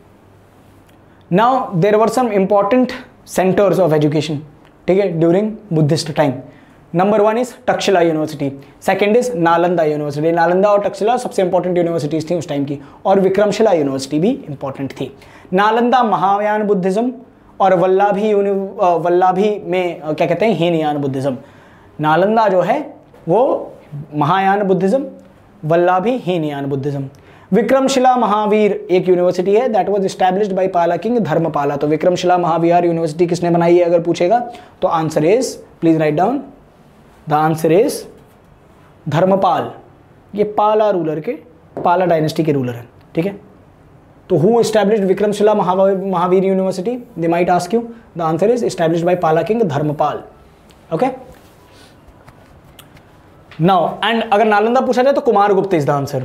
now there were some important centres of education, ठीक है, during Buddhist time. Number 1 is Takshashila university, second is Nalanda university. Nalanda और तक्षशिला सबसे इंपॉर्टेंट यूनिवर्सिटीज थी उस टाइम की, और विक्रमशिला यूनिवर्सिटी भी इंपॉर्टेंट थी। नालंदा महायान बुद्धिज्म, और वल्लभी में क्या कहते हैं, हीनयान बुद्धिज्म। नालंदा जो है वो महायान बुद्धिज्म, वल्लभी हीनयान बुद्धिज्म। विक्रमशिला महावीर एक यूनिवर्सिटी है that was established by Pala king Dharmapala. तो विक्रमशिला महाविहार यूनिवर्सिटी किसने बनाई है अगर पूछेगा तो answer is, please write down, the answer is Dharmapal. ये पाला रूलर के, पाला डायनेस्टी के रूलर है, ठीक है। तो who established Vikramshila Mahavira university, they might ask you, the answer is established by Pala king Dharmapal. Okay, now and अगर नालंदा पूछा जाए तो Kumaragupta is the answer,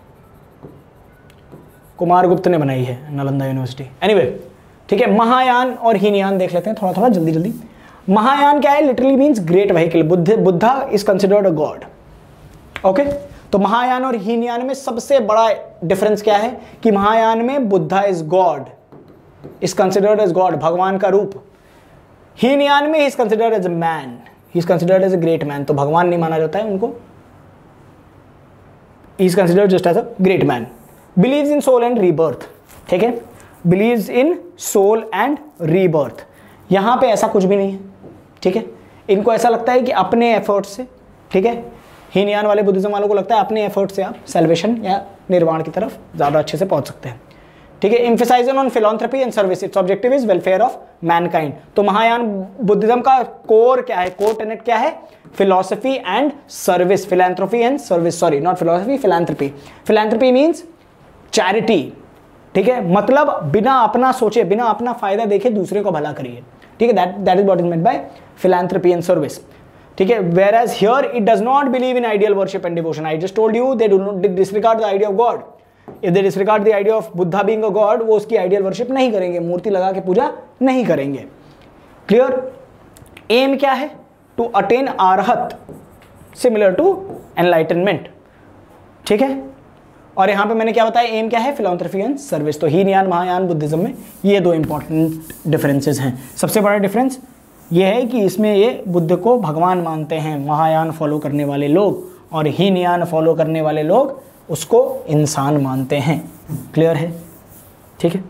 Kumaragupta ने बनाई है नालंदा यूनिवर्सिटी। एनीवे, ठीक है। महायान और हीनयान देख लेते हैं थोड़ा थोड़ा जल्दी जल्दी। महायान क्या है? Literally means great vehicle. Buddha is considered a god. Okay, तो महायान और हीनयान में सबसे बड़ा डिफरेंस क्या है कि महायान में Buddha is god, is considered as god, भगवान का रूप। हीनयान में he is considered as a man, he is considered as a great man. तो भगवान नहीं माना जाता है उनको, he is considered just as a great man. Believes in soul and rebirth, ठीक है, believes in soul and rebirth. यहां पे ऐसा कुछ भी नहीं है, ठीक है। इनको ऐसा लगता है कि अपने एफर्ट से, ठीक है, हीनयान वाले बुद्धिज्म वालों को लगता है अपने एफर्ट से आप सेल्वेशन या निर्वाण की तरफ ज़्यादा अच्छे से पहुंच सकते हैं, ठीक है। Emphasising on philanthropy and service, it's objective is welfare of mankind. तो महायान बुद्धिज्म का कोर क्या है, कोर टेनेट क्या है? Philosophy and service, philanthropy and service, sorry not philosophy, philanthropy. Philanthropy means charity, ठीक है, मतलब बिना अपना सोचे, बिना अपना फायदा देखे दूसरे को भला करिए, ठीक है। That is what is meant by philanthropy and service, ठीक है। Whereas here it does not believe in ideal worship and devotion. I just told you they do not disregard the idea of God. If they disregard the idea of Buddha being a God, वो उसकी आइडियल वर्शिप नहीं करेंगे, मूर्ति लगा के पूजा नहीं करेंगे। क्लियर? एम क्या है? To attain arhat, similar to enlightenment, ठीक है। और यहाँ पे मैंने क्या बताया, एम क्या है? Philanthropy and service. तो हीनयान महायान बुद्धिज्म में ये दो इंपॉर्टेंट डिफरेंसेस हैं। सबसे बड़ा डिफरेंस ये है कि इसमें ये बुद्ध को भगवान मानते हैं महायान फॉलो करने वाले लोग, और हीनयान फॉलो करने वाले लोग उसको इंसान मानते हैं। क्लियर है? ठीक है।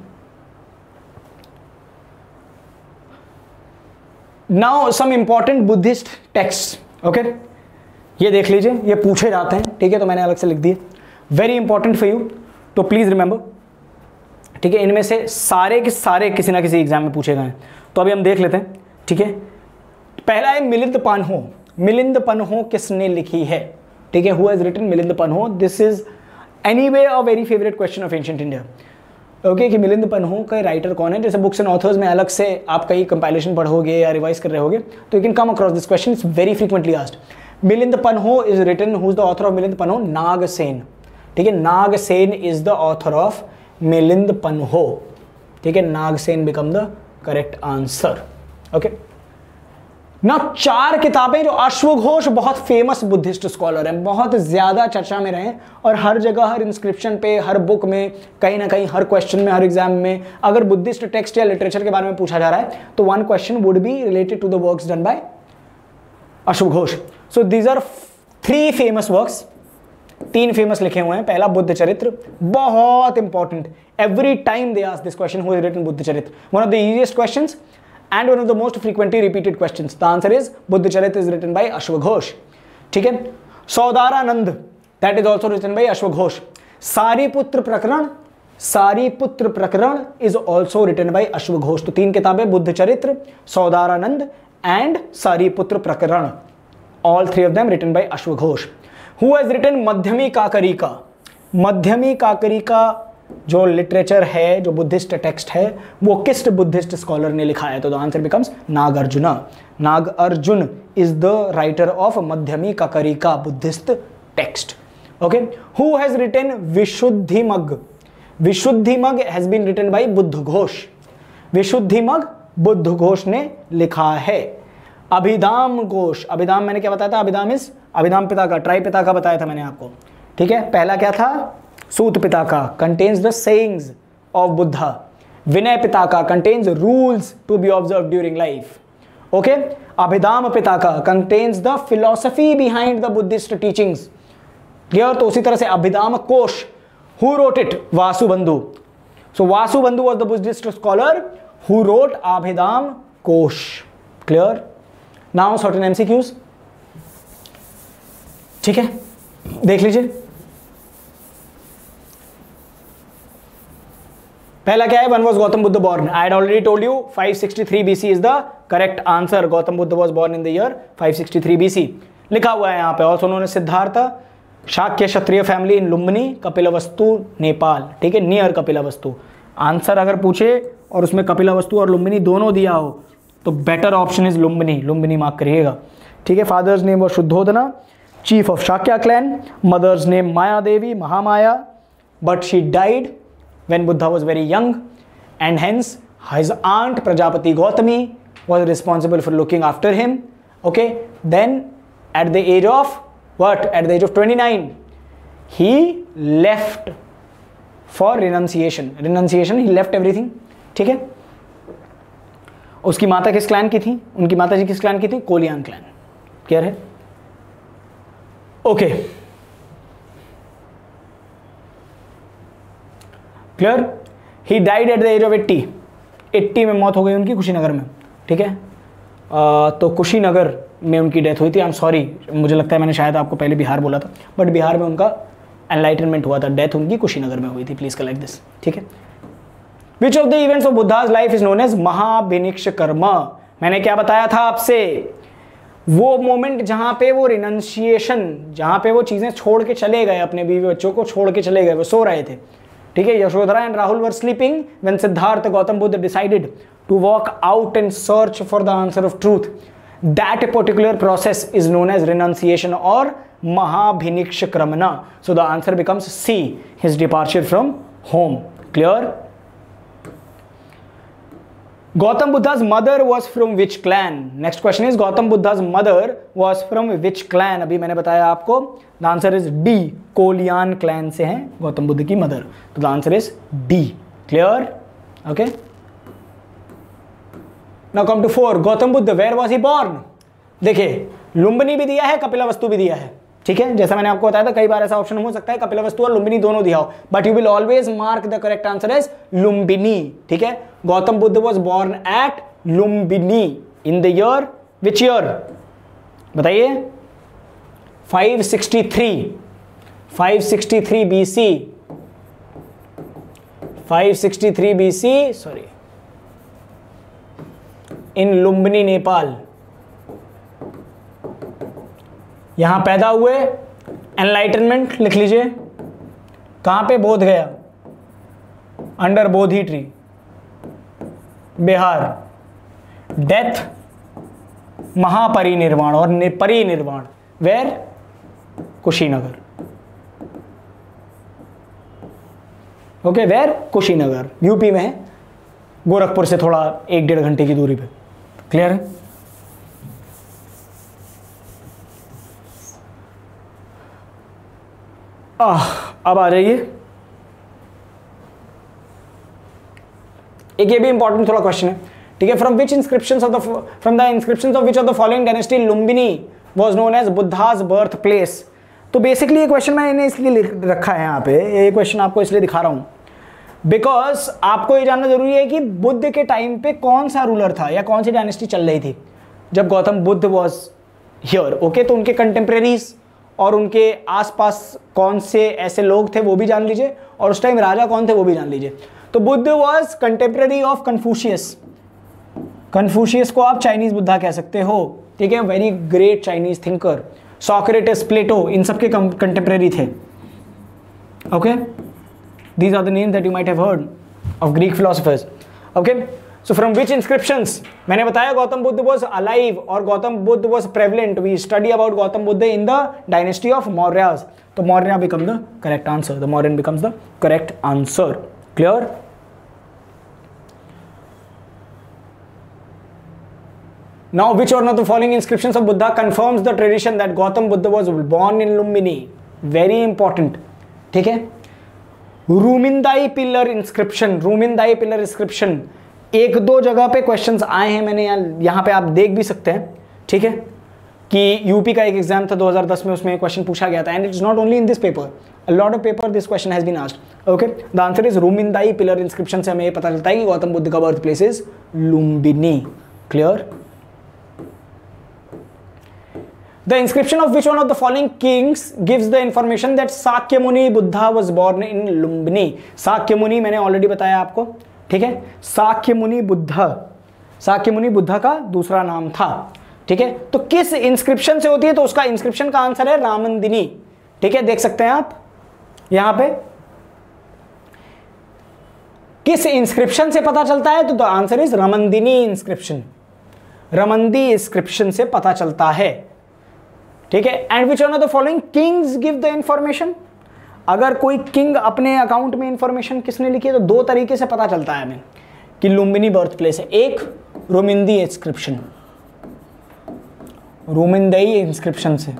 Now some important Buddhist text, okay, ये देख लीजिए, ये पूछे जाते हैं, ठीक है, तो मैंने अलग से लिख दिए, वेरी इंपॉर्टेंट फॉर यू, तो प्लीज रिमेंबर, ठीक है। इनमें से सारे के सारे किसी ना किसी एग्जाम में पूछे गए हैं, तो अभी हम देख लेते हैं, ठीक है। पहला है मिलिंद पन्हो। मिलिंद पन्हो किसने लिखी है? ठीक है, who has written Milinda Panho? This is anyway a very favourite question of ancient India, okay, कि मिलिंद पन्हो का राइटर कौन है। जैसे बुक्स एंड ऑथर्स में अलग से आप कहीं कंपाइलेशन पढ़ोगे या रिवाइज कर रहे होगे तो you can come across this question, it's very frequently asked. Milinda Panho is written, who is the author of Milinda Panho? Nagasena, ठीक है। Nagasena is the author of Milinda Panho, ठीक है। Nagasena become the correct answer, okay. ना 4 किताबें जो अश्वघोष बहुत फेमस बुद्धिस्ट स्कॉलर हैं, बहुत ज्यादा चर्चा में रहे, और हर जगह, हर इंस्क्रिप्शन पे, हर बुक में, कहीं ना कहीं हर क्वेश्चन में, हर एग्जाम में अगर बुद्धिस्ट टेक्स्ट या लिटरेचर के बारे में पूछा जा रहा है तो one question would be related to the works done by अश्वघोष। So these are 3 famous works, 3 famous लिखे हुए हैं। पहला बुद्ध चरित्र, बहुत important, every time they ask this question, who has written Buddha Charita, one of the easiest questions and one of the most frequently repeated questions. The answer is Buddha Charita is written by Ashwaghosh, ठीक है। सौदारानंद, that is also written by Ashwaghosh. Sariputra प्रकरण, सारीपुत्र प्रकरण is also written by Ashwaghosh. तो 3 किताबें, बुद्ध चरित्र, सौदारानंद and सारीपुत्र प्रकरण, all 3 of them written by Ashwaghosh. Who has written मध्यमी काकरिका? मध्यमी काकरिका जो लिटरेचर है, जो बुद्धिस्ट टेक्स्ट है, वो किस बुद्धिस्ट स्कॉलर ने लिखा है? तो the answer becomes Nagarjuna. Nagarjuna is the writer of Madhyamaka Karika Buddhist text, okay. Who has written Visuddhimagga? Visuddhimagga has been written by Buddhaghosha. Visuddhimagga Buddhaghosha ने लिखा है। अभिधाम घोष, अभिधाम मैंने क्या बताया था? अभिधाम इज अभिधाम पिता का, ट्राई पिता का बताया था मैंने आपको, ठीक है। पहला क्या था? सूत पिताका contains the sayings of Buddha. Vinay पिताका contains rules to be observed during life. Okay? Abhidhamma पिताका contains the philosophy behind the Buddhist teachings. Clear? तो उसी तरह से अभिधाम कोश, who wrote it? वासुबंधु. So वासुबंधु was the Buddhist scholar who wrote Abhidhamma कोश. Clear? Now certain MCQs. ठीक है, देख लीजिए। पहला क्या है, when was Gautam Buddha born? I had already told you 563 BC is the correct answer. Gautam Buddha was born in the year 563 BC. लिखा हुआ है यहाँ पे। और उन्होंने सिद्धार्थ शाक्य क्षत्रिय फैमिली इन लुम्बिनी कपिलवस्तु नेपाल, ठीक है, नियर कपिलवस्तु। आंसर अगर पूछे और उसमें कपिलवस्तु और लुम्बिनी दोनों दिया हो तो better option is Lumbini, Lumbini mark करिएगा, ठीक है। फादर्स नेम वो Shuddhodana, chief of Shakya clan, mother's name Maya Devi, Mahamaya, but she died when Buddha was very young, and hence his aunt Prajapati Gautami was responsible for looking after him. Okay, then at the age of what? At the age of 29, he left for renunciation. Renunciation, he left everything. ठीक है। उसकी माता किस क्लैन की थी? उनकी माता जी किस क्लैन की थी? कोलियान क्लैन। क्लियर है? Okay, clear. He died at the age of 80 में मौत हो गई उनकी कुशीनगर में, ठीक है। तो कुशीनगर में उनकी डेथ हुई थी। आई एम सॉरी, मुझे लगता है मैंने शायद आपको पहले बिहार बोला था, बट बिहार में उनका एनलाइटनमेंट हुआ था, डेथ उनकी कुशीनगर में हुई थी। प्लीज कलेक्ट दिस, ठीक है। Which of the events of Buddha's life is known as Mahabhinishkramana? मैंने क्या बताया था आपसे? वो मोमेंट जहां पे वो रिनंसिएशन, जहां पे वो चीजें छोड़ के चले गए, अपने बीवी बच्चों को छोड़ के चले गए, वो सो रहे थे, ठीक है। Yashodhara and Rahul were sleeping when Siddhartha Gautam Buddha decided to walk out and search for the answer of truth. That particular process is known as renunciation और Mahabhinishkramana. So the answer becomes C, his departure from home. Clear? Gautam Buddha's mother was from which clan? Next question is Gautam Buddha's mother was from which clan? अभी मैंने बताया आपको, the answer is D, Kolian clan से हैं गौतम बुद्ध की मदर, तो the answer is D. Clear? Okay. Now come to 4. Gautam Buddha, where was he born? देखिए, लुम्बिनी भी दिया है, कपिलवस्तु भी दिया है, ठीक है। जैसा मैंने आपको बताया था, कई बार ऐसा ऑप्शन हो सकता है कपिलवस्तु और लुम्बिनी दोनों दिया हो, but you will always mark the correct answer as Lumbini, ठीक है। Gautam Buddha was born at Lumbini in the year, which year बताइए? 563 BC, 563 BC, sorry, in Lumbini Nepal. यहां पैदा हुए, एनलाइटनमेंट लिख लीजिए, कहां पे? Bodh Gaya, under Bodhi tree, Bihar. Death Mahaparinirvana और Parinirvana where? Kushinagar. Okay, where? Kushinagar, UP में है, गोरखपुर से थोड़ा 1-1.5 घंटे की दूरी पे। क्लियर है? अब आ जाइए, एक ये भी इंपॉर्टेंट थोड़ा क्वेश्चन है, ठीक है। From the inscriptions of which of the following dynasty Lumbini was known as Buddha's birth place? तो बेसिकली ये क्वेश्चन मैंने इसलिए रखा है यहाँ पे, ये क्वेश्चन आपको इसलिए दिखा रहा हूँ बिकॉज आपको ये जानना जरूरी है कि बुद्ध के टाइम पे कौन सा रूलर था या कौन सी डायनेस्टी चल रही थी जब Gautam Buddha was here. Okay, तो उनके कंटेम्प्रेरीज और उनके आसपास कौन से ऐसे लोग थे वो भी जान लीजिए, और उस टाइम राजा कौन थे वो भी जान लीजिए। तो Buddha was contemporary of Confucius. Confucius को आप चाइनीज बुद्धा कह सकते हो, ठीक है, very great Chinese thinker. Socrates, Plato, इन सबके कंटेम्प्रेरी थे। Okay, these are the names that you might have heard of Greek philosophers. Okay, so from which inscriptions? मैंने बताया गौतम बुद्ध was alive और Gautam Buddha was prevalent. We study about Gautam Buddha in the dynasty of Mauryas. तो Maurya become the correct answer. The Mauryan becomes the correct answer. Clear? Now, which one of the following inscriptions of Buddha confirms the tradition that Gautam Buddha was born in Lumbini? Very important. ठीक है, Rummindei pillar inscription. Rummindei pillar inscription 1-2 जगह पे क्वेश्चंस आए हैं, मैंने यहाँ पे आप देख भी सकते हैं, ठीक है, कि यूपी का एक एग्जाम था 2010 में, उसमें क्वेश्चन पूछा गया था, and it's not only in this paper, a lot of paper this question has been asked. Okay, the answer is Rummindei pillar inscription से हमें ये पता चलता है कि गौतम बुद्ध का birth place is Lumbini. Clear? The inscription of which one of the following kings gives the information that Sakya Muni Buddha was born in Lumbini. Sakya Muni मैंने ऑलरेडी बताया आपको, ठीक है। साक्य मुनि बुद्धा का दूसरा नाम था, ठीक है। तो किस इंस्क्रिप्शन से होती है, तो उसका इंस्क्रिप्शन का आंसर है रामनंदिनी, ठीक है। देख सकते हैं आप यहां पे किस इंस्क्रिप्शन से पता चलता है, तो the answer is Rummindei inscription. Rummindei inscription से पता चलता है, ठीक है। And which one of the following kings give the information. अगर कोई किंग अपने अकाउंट में इंफॉर्मेशन किसने लिखी है, तो दो तरीके से पता चलता है हमें कि लुम्बिनी बर्थ प्लेस है। एक रोमिंदी इंस्क्रिप्शन, रोमिंदई इंस्क्रिप्शन से,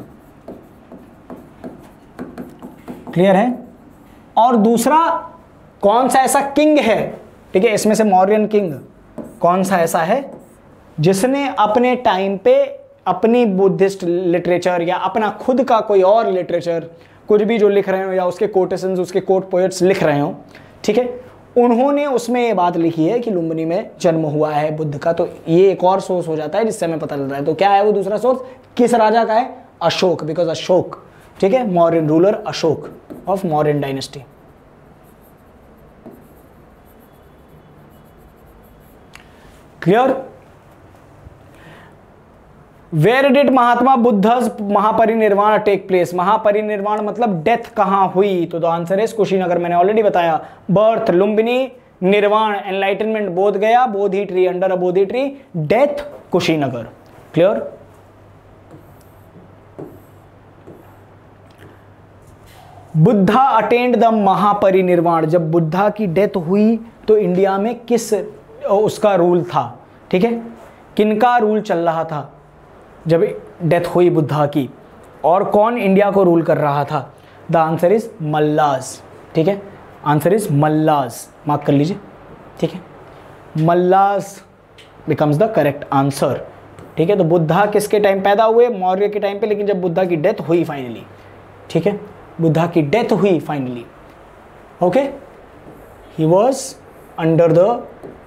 क्लियर है। और दूसरा कौन सा ऐसा किंग है, ठीक है, इसमें से मौर्यन किंग कौन सा ऐसा है जिसने अपने टाइम पे अपनी बुद्धिस्ट लिटरेचर या अपना खुद का कोई और लिटरेचर, कुछ भी जो लिख रहे हो, या उसके कोटेशंस, उसके कोट पोएट्स लिख रहे हो, ठीक है, उन्होंने उसमें ये बात लिखी है कि लुम्बिनी में जन्म हुआ है बुद्ध का। तो ये एक और सोर्स हो जाता है जिससे हमें पता चलता है। तो क्या है वो दूसरा सोर्स, किस राजा का है, अशोक, बिकॉज अशोक, ठीक है, Mauryan ruler Ashoka of Mauryan dynasty. Clear. Where did Mahatma Buddha's Mahaparinirvana take place. महापरिनिर्वाण मतलब डेथ कहां हुई, तो द आंसर इज कुशीनगर। मैंने ऑलरेडी बताया, बर्थ लुम्बिनी, निर्वाण enlightenment Bodh Gaya, Bodhi tree under a Bodhi tree, death Kushinagar. Clear. Buddha attend the Mahaparinirvana. जब बुद्धा की डेथ हुई तो इंडिया में किस उसका रूल था, ठीक है, किनका रूल चल रहा था जब डेथ हुई बुद्धा की, और कौन इंडिया को रूल कर रहा था। द आंसर इज मल्लास, ठीक है, आंसर इज मल्लास, मार्क कर लीजिए, ठीक है, Mallas becomes the correct answer, ठीक है। तो बुद्धा किसके टाइम पैदा हुए, मौर्य के टाइम पे, लेकिन जब बुद्धा की डेथ हुई फाइनली, ठीक है, बुद्धा की डेथ हुई finally, okay, he was under the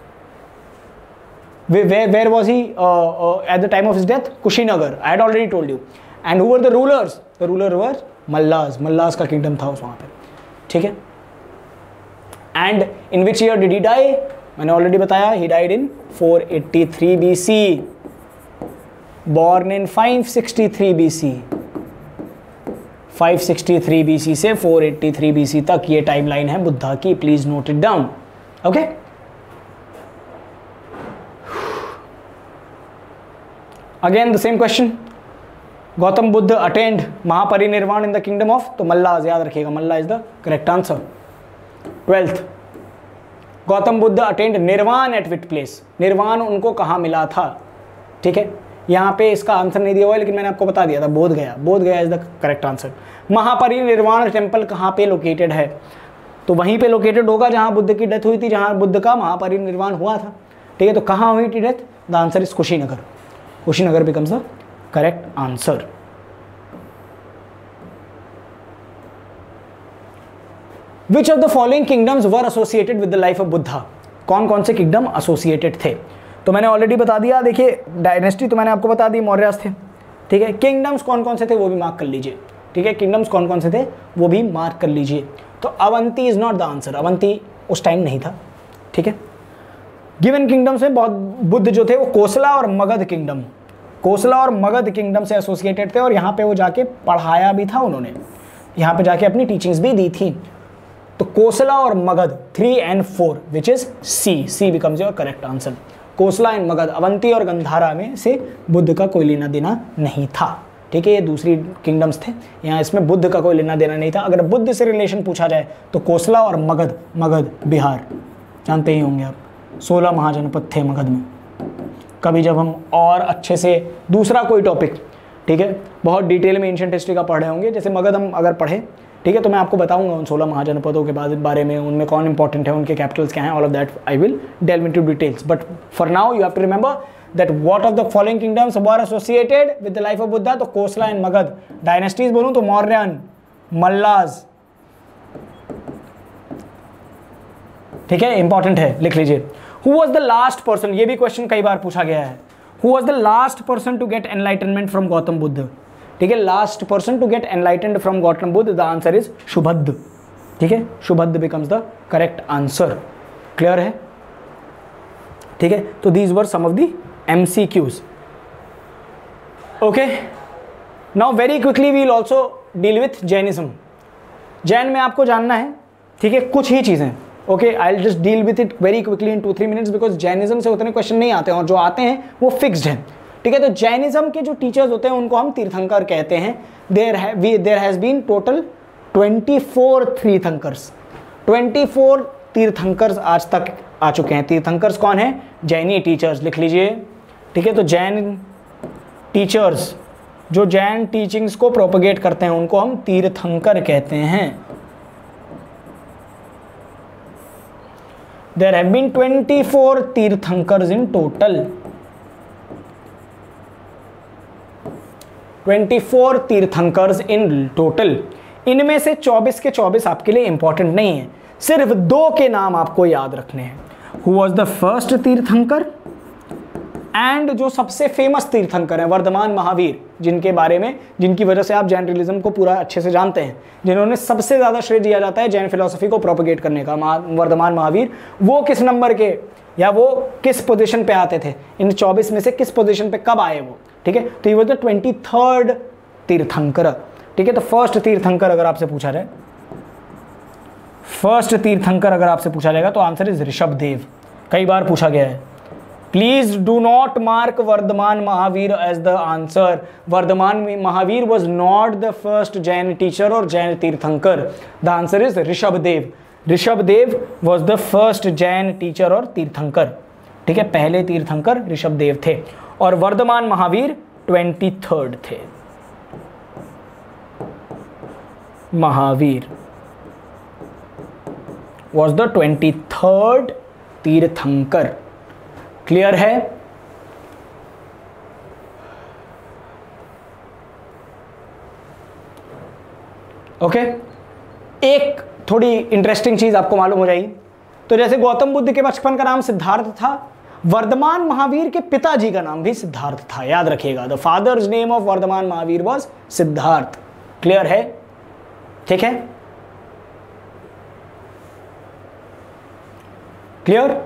where was he at the time of his death? Kushinagar. I had already told you. And who were the rulers? The ruler were Mallas. Mallas का kingdom था उस वहाँ पे, ठीक है। And in which year did he die? मैंने already बताया, he died in 483 BC. Born in 563 BC. 563 BC से 483 BC तक ये टाइमलाइन है बुद्धा की, please note it down, okay. Again the same question, Gautam Buddha attend Mahaparinirvana in the kingdom of, तो मल्लाज, याद रखिएगा, Malla is the correct answer. 12th, Gautam Buddha attend nirvana at which place. निर्वाण उनको कहाँ मिला था, ठीक है, यहाँ पे इसका आंसर नहीं दिया हुआ है, लेकिन मैंने आपको बता दिया था, बोध Gaya, Bodh Gaya is the correct answer. Mahaparinirvana temple कहाँ पे लोकेटेड है, तो वहीं पे लोकेटेड होगा जहाँ बुद्ध की डेथ हुई थी, जहाँ बुद्ध का महापरिनिर्वाण हुआ था, ठीक है। तो कहाँ हुई थी death, the answer is Kushinagar. Kushinagar becomes the correct answer. Which of the following kingdoms were associated with the life of Buddha? कौन कौन से किंगडम एसोसिएटेड थे, तो मैंने ऑलरेडी बता दिया। देखिए डायनेस्टी तो मैंने आपको बता दी, मौर्यस थे, ठीक है। किंगडम्स कौन कौन से थे वो भी मार्क कर लीजिए, ठीक है, किंगडम्स कौन कौन से थे वो भी मार्क कर लीजिए। तो Avanti is not the answer, Avanti उस टाइम नहीं था, ठीक है। गिवन किंगडम्स में बहुत बुद्ध जो थे वो कोसला और मगध किंगडम, कोसला और मगध किंगडम से एसोसिएटेड थे, और यहाँ पे वो जाके पढ़ाया भी था उन्होंने, यहाँ पे जाके अपनी टीचिंग्स भी दी थी। तो कोसला और Magadha 3 and 4 which is C becomes your correct answer. Kosala and Magadha, Avanti और गंधारा में से बुद्ध का कोई लेना देना नहीं था, ठीक है, ये दूसरी किंगडम्स थे, यहाँ इसमें बुद्ध का कोई लेना देना नहीं था। अगर बुद्ध से रिलेशन पूछा जाए तो कोसला और मगध, मगध बिहार जानते ही होंगे आप, 16 महाजनपद थे मगध में। कभी जब हम और अच्छे से दूसरा कोई टॉपिक, ठीक है, बहुत डिटेल में एंशिएंट हिस्ट्री का पढ़ रहे होंगे, जैसे मगध हम अगर पढ़े, ठीक है, तो मैं आपको बताऊंगा उन 16 महाजनपदों के बारे में, उनमें कौन इंपॉर्टेंट है, उनके कैपिटल्स क्या हैं, all of that I will delve into details. But for now you have to remember that what of the following kingdoms were associated with the life of Buddha. तो कोसला एंड मगध। डायनेस्टीज बोलूं तो मौर्यन, मल्लाज, ठीक है, इंपॉर्टेंट है, लिख लीजिए। Who was the last person, ये भी क्वेश्चन कई बार पूछा गया है, Who was the last person to get enlightenment from Gautam Buddha. ठीक है, last person to get enlightened from Gautam Buddha, the answer is Subhadda, ठीक है, Subhadda becomes the correct answer. Clear है, ठीक है, तो these were some of the MCQs। Okay, now very quickly we will also deal with Jainism. Jain में आपको जानना है, ठीक है, कुछ ही चीज़ें। Okay, I will just deal with it very quickly in 2-3 minutes, because Jainism से उतने क्वेश्चन नहीं आते हैं और जो आते हैं वो फिक्स्ड हैं, ठीक है। तो जैनिज्म के जो टीचर्स होते हैं उनको हम तीर्थंकर कहते हैं। There has been total 24 tirthankars, 24 tirthankars आज तक आ चुके हैं। तीर्थंकर्स कौन है? जैनी टीचर्स, लिख लीजिए, ठीक है। तो जैन टीचर्स जो जैन टीचिंग्स को प्रोपगेट करते हैं उनको हम तीर्थंकर कहते हैं। There have been 24 tirthankars in total, 24 tirthankars in total. इनमें से 24 के 24 आपके लिए इंपॉर्टेंट नहीं है, सिर्फ 2 के नाम आपको याद रखने हैं। Who was the first tirthankar and जो सबसे फेमस तीर्थंकर हैं वर्धमान महावीर, जिनके बारे में, जिनकी वजह से आप जैन रियलिज्म को पूरा अच्छे से जानते हैं, जिन्होंने सबसे ज़्यादा श्रेय दिया जाता है जैन फिलॉसफी को प्रोपगेट करने का, वर्धमान महावीर। वो किस नंबर के या वो किस पोजीशन पे आते थे? इन 24 में से किस पोजीशन पे कब आए वो? ठीक है, तो ये वो 23rd तीर्थंकर, ठीक है। तो फर्स्ट तीर्थंकर अगर आपसे पूछा जाए, फर्स्ट तीर्थंकर अगर आपसे पूछा जाएगा तो आंसर इज ऋषभदेव। कई बार पूछा गया है। Please do not mark Vardhaman Mahavir as the answer. Vardhaman Mahavir was not the first Jain teacher or Jain Tirthankar. The answer is Rishabhdev. Rishabhdev was the first Jain teacher or Tirthankar. ठीक है, पहले तीर्थंकर ऋषभदेव थे और वर्धमान महावीर 23rd थे। महावीर was the 23rd तीर्थंकर। क्लियर है? ओके, एक थोड़ी इंटरेस्टिंग चीज आपको मालूम हो जाएगी। तो जैसे गौतम बुद्ध के बचपन का नाम सिद्धार्थ था, वर्धमान महावीर के पिताजी का नाम भी सिद्धार्थ था। याद रखिएगा, the father's name of Vardhaman Mahavir was Siddhartha. Clear है? ठीक है, क्लियर।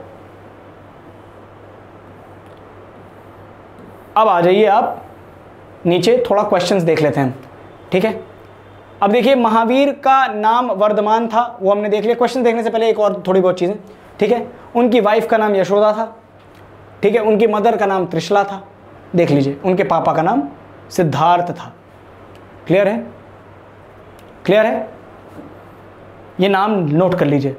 अब आ जाइए आप नीचे, थोड़ा क्वेश्चंस देख लेते हैं, ठीक है। अब देखिए, महावीर का नाम वर्धमान था, वो हमने देख लिया। क्वेश्चन देखने से पहले एक और थोड़ी बहुत चीज़ें, ठीक है। उनकी वाइफ का नाम यशोदा था, ठीक है। उनकी मदर का नाम त्रिशला था, देख लीजिए। उनके पापा का नाम सिद्धार्थ था। क्लियर है? क्लियर है? ये नाम नोट कर लीजिए।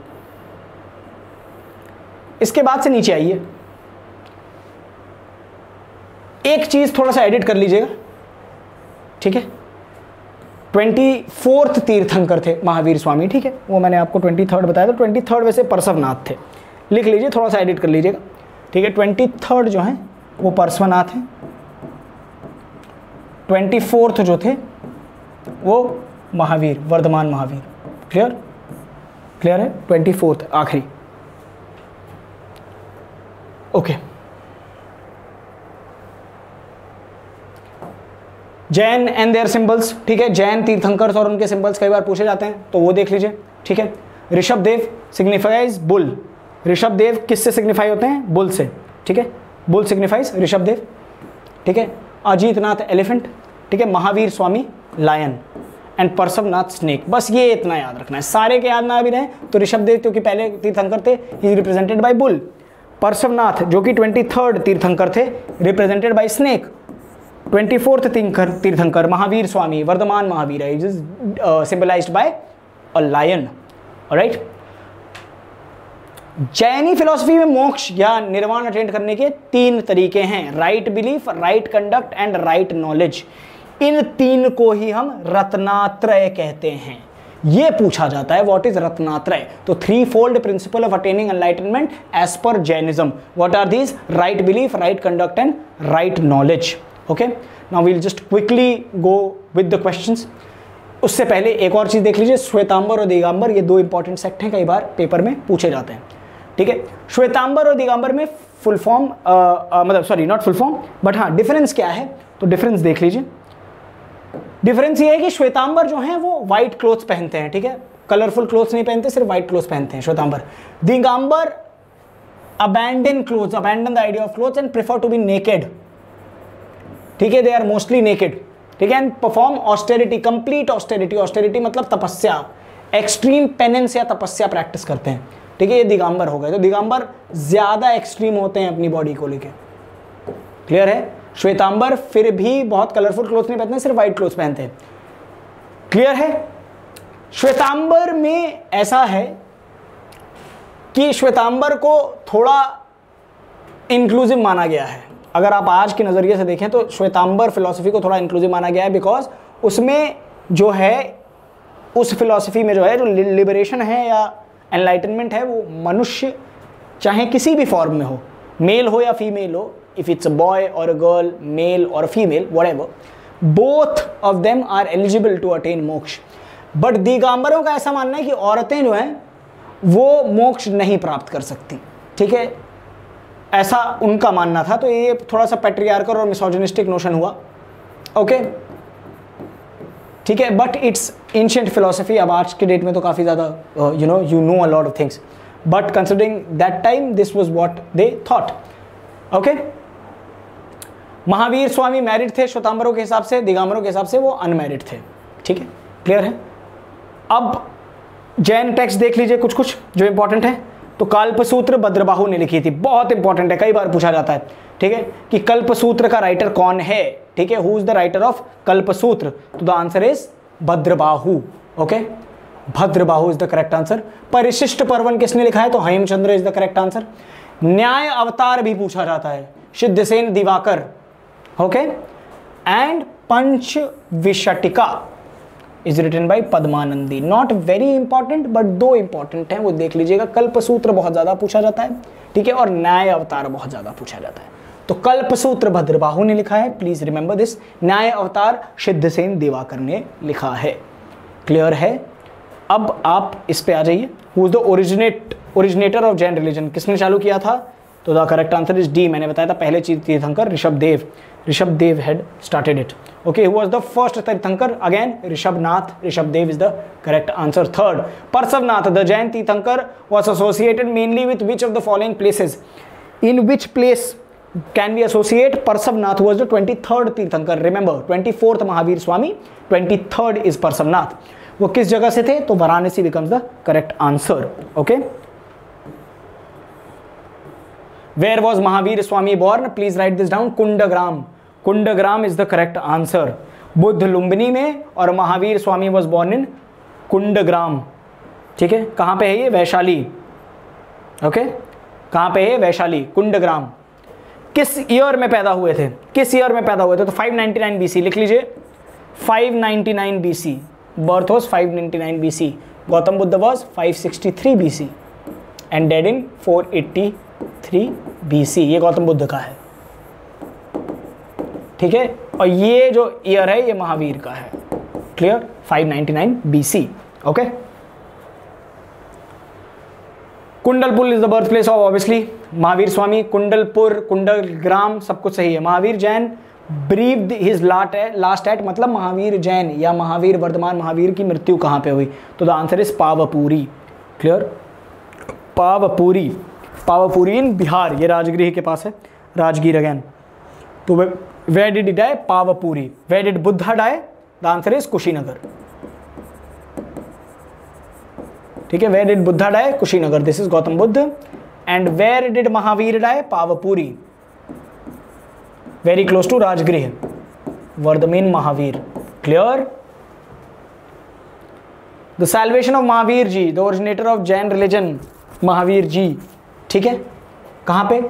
इसके बाद से नीचे आइए, एक चीज थोड़ा सा एडिट कर लीजिएगा, ठीक है। 24th तीर्थंकर थे महावीर स्वामी, ठीक है। वो मैंने आपको 23rd बताया था, 23rd वैसे पार्श्वनाथ थे। लिख लीजिए, थोड़ा सा एडिट कर लीजिएगा, ठीक है। 23rd जो है वो पार्श्वनाथ हैं, 24th जो थे वो महावीर, वर्धमान महावीर। क्लियर? क्लियर है? 24th आखिरी। Okay, Jain and their symbols, ठीक है। जैन तीर्थंकर्स और उनके सिंबल्स कई बार पूछे जाते हैं, तो वो देख लीजिए, ठीक है। Rishabhdev signifies bull. ऋषभदेव किससे सिग्निफाई होते हैं? बुल से, ठीक है। बुल सिग्निफाइज ऋषभदेव, ठीक है। अजीतनाथ एलिफेंट, ठीक है। Mahavir Swami lion and Parshvanath snake. बस ये इतना याद रखना है, सारे के याद ना भी रहे तो ऋषभदेव क्योंकि पहले तीर्थंकर थे, he is represented by bull. Parshvanath जो कि 23rd तीर्थंकर थे, represented by snake. 24th tirthankar Mahavir Swami, Vardhaman Mahavir, is symbolised by a lion. Alright, Jain philosophy में मोक्ष या निर्वाण अटेंड करने के 3 तरीके हैं, right belief, right conduct and right knowledge. इन 3 को ही हम रत्नात्रय कहते हैं। ये पूछा जाता है, व्हाट इज रत्नात्रय? तो 3-fold principle of attaining enlightenment as per Jainism. What are these? Right belief, right conduct and right knowledge. Okay, now we'll just quickly go with the questions. उससे पहले एक और चीज देख लीजिए, श्वेतांबर और दिगंबर, ये 2 इंपॉर्टेंट सेक्ट हैं, कई बार पेपर में पूछे जाते हैं, ठीक है। श्वेतांबर और दिगंबर में फुल फॉर्म, मतलब sorry not full form, but हाँ डिफरेंस क्या है, तो डिफरेंस देख लीजिए। डिफरेंस ये है कि श्वेतांबर जो हैं वो व्हाइट क्लोथ्स पहनते हैं, ठीक है, कलरफुल क्लोथ्स नहीं पहनते, सिर्फ व्हाइट क्लोथ्स पहनते हैं Shvetambar. Digambar abandon clothes, abandon the idea of clothes and prefer to be naked, ठीक है, they are mostly naked, ठीक है, and perform austerity, complete austerity, austerity मतलब तपस्या, extreme penance या तपस्या प्रैक्टिस करते हैं, ठीक है, ये दिगंबर हो गए। तो दिगंबर ज्यादा एक्सट्रीम होते हैं अपनी बॉडी को लेके, क्लियर है। श्वेतांबर फिर भी बहुत कलरफुल क्लोथ नहीं पहनते, सिर्फ व्हाइट क्लोथ पहनते हैं, क्लियर है। श्वेतांबर में ऐसा है कि श्वेतांबर को थोड़ा इंक्लूसिव माना गया है। अगर आप आज के नज़रिए से देखें तो श्वेतांबर फिलॉसफी को थोड़ा इंक्लूसिव माना गया है, बिकॉज उसमें जो है, उस फिलॉसफी में जो है, जो लिबरेशन है या एनलाइटनमेंट है, वो मनुष्य चाहे किसी भी फॉर्म में हो, मेल हो या फीमेल हो, इफ इट्स अ बॉय और अ गर्ल, मेल और a female, whatever, both of them are eligible to attain moksha. But दिगंबरों का ऐसा मानना है कि औरतें जो हैं वो मोक्ष नहीं प्राप्त कर सकती, ठीक है, ऐसा उनका मानना था। तो ये थोड़ा सा पैट्रियार्कल और मिसोजिनिस्टिक नोशन हुआ, ओके, ठीक है, बट इट्स एंशिएंट फिलोसफी। अब आज के डेट में तो काफ़ी ज़्यादा you know a lot of things, but considering that time this was what they thought, okay. Mahavir Swami married थे श्वेतांबरों के हिसाब से, दिगंबरों के हिसाब से वो अनमैरिड थे, ठीक है, क्लियर है। अब जैन टेक्स्ट देख लीजिए कुछ कुछ जो इंपॉर्टेंट है। तो कल्पसूत्र भद्रबाहु ने लिखी थी, बहुत इंपॉर्टेंट है, कई बार पूछा जाता है, ठीक है, कि कल्पसूत्र का राइटर कौन है, ठीक है, who is the writer of Kalpasutra. तो the answer is Bhadrabahu, okay, Bhadrabahu is the correct answer. Parishishta Parvan किसने लिखा है, तो Hemchandra is the correct answer. Nyaya Avatar भी पूछा जाता है, Siddhasena Divakar, okay, and Panchavimshatika is written by Padmanandi. Not very important but दो इंपॉर्टेंट हैं, वो देख लीजिएगा। कल्पसूत्र बहुत ज्यादा पूछा जाता है, ठीक है, और न्याय अवतार बहुत ज्यादा पूछा जाता है। तो कल्पसूत्र भद्रबाहु ने लिखा है, प्लीज रिमेंबर दिस। न्याय अवतार सिद्धसेन दिवाकर ने लिखा है, क्लियर है। अब आप इस पे आ जाइए, who is the originator of Jain religion, किसने चालू किया था, तो the correct answer is D. मैंने बताया था पहले तीर्थंकर Rishabhdev had started it, okay, who was the first Tirthankar, again Rishabhnath, Rishabdev is the correct answer. Third, Parsavnath, the Jain Tirthankar, was associated mainly with which of the following places? In which place can we associate Parsavnath was the 23rd Tirthankar, remember 24th Mahavir Swami, 23rd is Parsavnath. वो किस जगह से थे, तो Varanasi becomes the correct answer, okay. Where was Mahavir Swami born? Please write this down. Kundagram is the correct answer. Buddha Lumbini में और Mahavir Swami was born in Kundagram, ठीक है। कहाँ पे है ये, वैशाली, ओके, कहाँ पे है, वैशाली, कुंडग्राम। किस ईयर में पैदा हुए थे, किस ईयर में पैदा हुए थे, तो 599 BC लिख लीजिए, 599 BC, birth was 599 BC, Gautam Buddha was 563 BC and dead in 483 BC। ये गौतम बुद्ध का है, ठीक है, और ये जो ईयर है ये महावीर का है, clear, 599 BC, okay. Kundalpur is the birth place of obviously Mahavir Swami, Kundalpur, Kundalgram, सब कुछ सही है। Mahavir Jain breathed his last at, मतलब महावीर जैन या महावीर वर्धमान महावीर की मृत्यु कहाँ पे हुई, तो the answer is Pawapuri, clear, Pawapuri, Pawapuri in Bihar, ये राजगृह के पास है, राजगीर अगेन। तो where did he die? Pavapuri. Where did Buddha die? The answer is Kushinagar, ठीक है। Where did Buddha die? Kushinagar, this is Gautam Buddha. And where did Mahavir die? Pavapuri, very close to Rajgriha, Vardhaman Mahavir, clear. The salvation of Mahavir ji, the originator of Jain religion, Mahavir ji, ठीक है, कहाँ पे,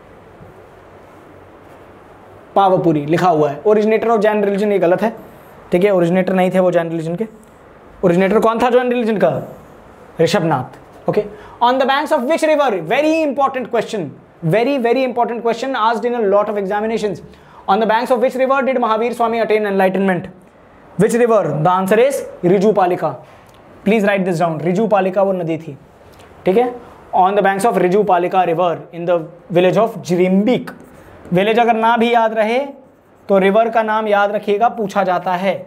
पावपुरी लिखा हुआ है। ओरिजिनेटर ऑफ जैन रिलीजन ये गलत है, ठीक है, ओरिजिनेटर नहीं थे वो जैन रिलीजन के। ओरिजिनेटर कौन था जैन रिलीजन का, Rishabhnath, okay. On the banks of which river, very important question, very important question asked in a lot of examinations. On the banks of which river did Mahavir Swami attain enlightenment, which river, the answer is Rijupalika, please write this down, Rijupalika वो नदी थी, ठीक है। ऑन द बैंक्स ऑफ Rijupalika river in the village of Jrimbhik, village अगर ना भी याद रहे तो रिवर का नाम याद रखिएगा, पूछा जाता है,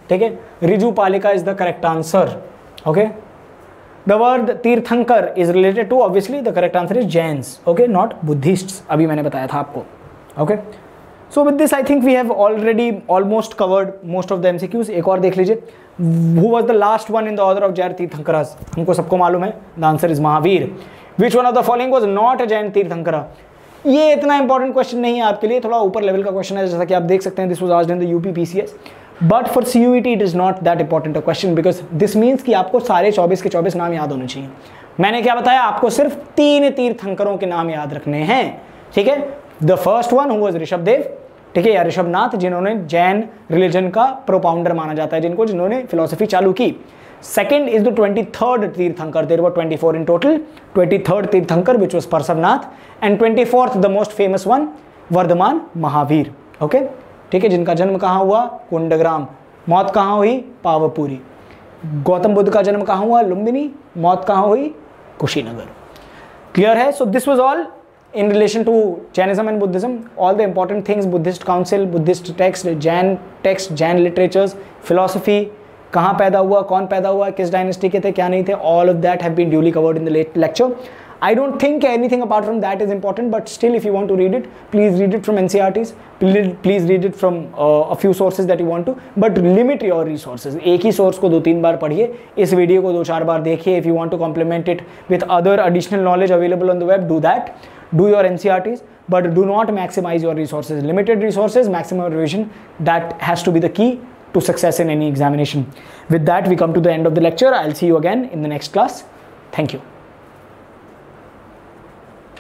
ठीक है, Rijupalika is the correct answer. Okay, the word tirthankar is related to, obviously the correct answer is Jains. Okay, not Buddhists, अभी मैंने बताया था आपको. Okay, so with this I think we have already almost covered most of the MCQs. एक और देख लीजिए, who was the last one in the order of Jain tirthankaras. हमको सबको मालूम है, the answer is Mahavir. Which one of the following was not a Jain tirthankara. ये इतना इंपॉर्टेंट क्वेश्चन नहीं है आपके लिए, थोड़ा ऊपर लेवल का क्वेश्चन है, जैसा कि आप देख सकते हैं. This was asked in the UP PCS, but for CUET it is not that important a question, because this means कि आपको सारे 24 के 24 नाम याद होने चाहिए. मैंने क्या बताया, आपको सिर्फ 3 तीर्थंकरों के नाम याद रखने हैं. ठीक है, the first one who was Rishabhdev, ठीक है, या ऋषभनाथ, जिन्होंने जैन रिलीजन का प्रोपाउंडर माना जाता है, जिन्होंने फिलोसफी चालू की. Second is the 23rd तीर्थंकर. There were 24 in total. 23rd तीर्थंकर which was Parsavnath, and 24th the most famous one Vardhaman Mahavir. Okay, ठीक है, जिनका जन्म कहाँ हुआ, कुंडग्राम. मौत कहाँ हुई, पावापुरी. गौतम बुद्ध का जन्म कहाँ हुआ, लुम्बिनी. मौत कहाँ हुई, कुशीनगर. क्लियर है? So this was all in relation to Jainism and Buddhism, all the important things, Buddhist council, Buddhist text, Jain literatures, philosophy, कहाँ पैदा हुआ, कौन पैदा हुआ, किस डायनेस्टी के थे, क्या नहीं थे, all of that have been duly covered in the late lecture. I don't think anything apart from that is important, but still if you want to read it, please read it from NCERTs, please read it from a few sources that you want to, but limit your resources. एक ही source को 2-3 बार पढ़िए, इस वीडियो को 2-4 बार देखिए. If you want to complement it with other additional knowledge available on the web, do that. Do your NCERTs, but do not maximize your resources. Limited resources, maximum revision, that has to be the key to success in any examination. With that, we come to the end of the lecture. I'll see you again in the next class. Thank you.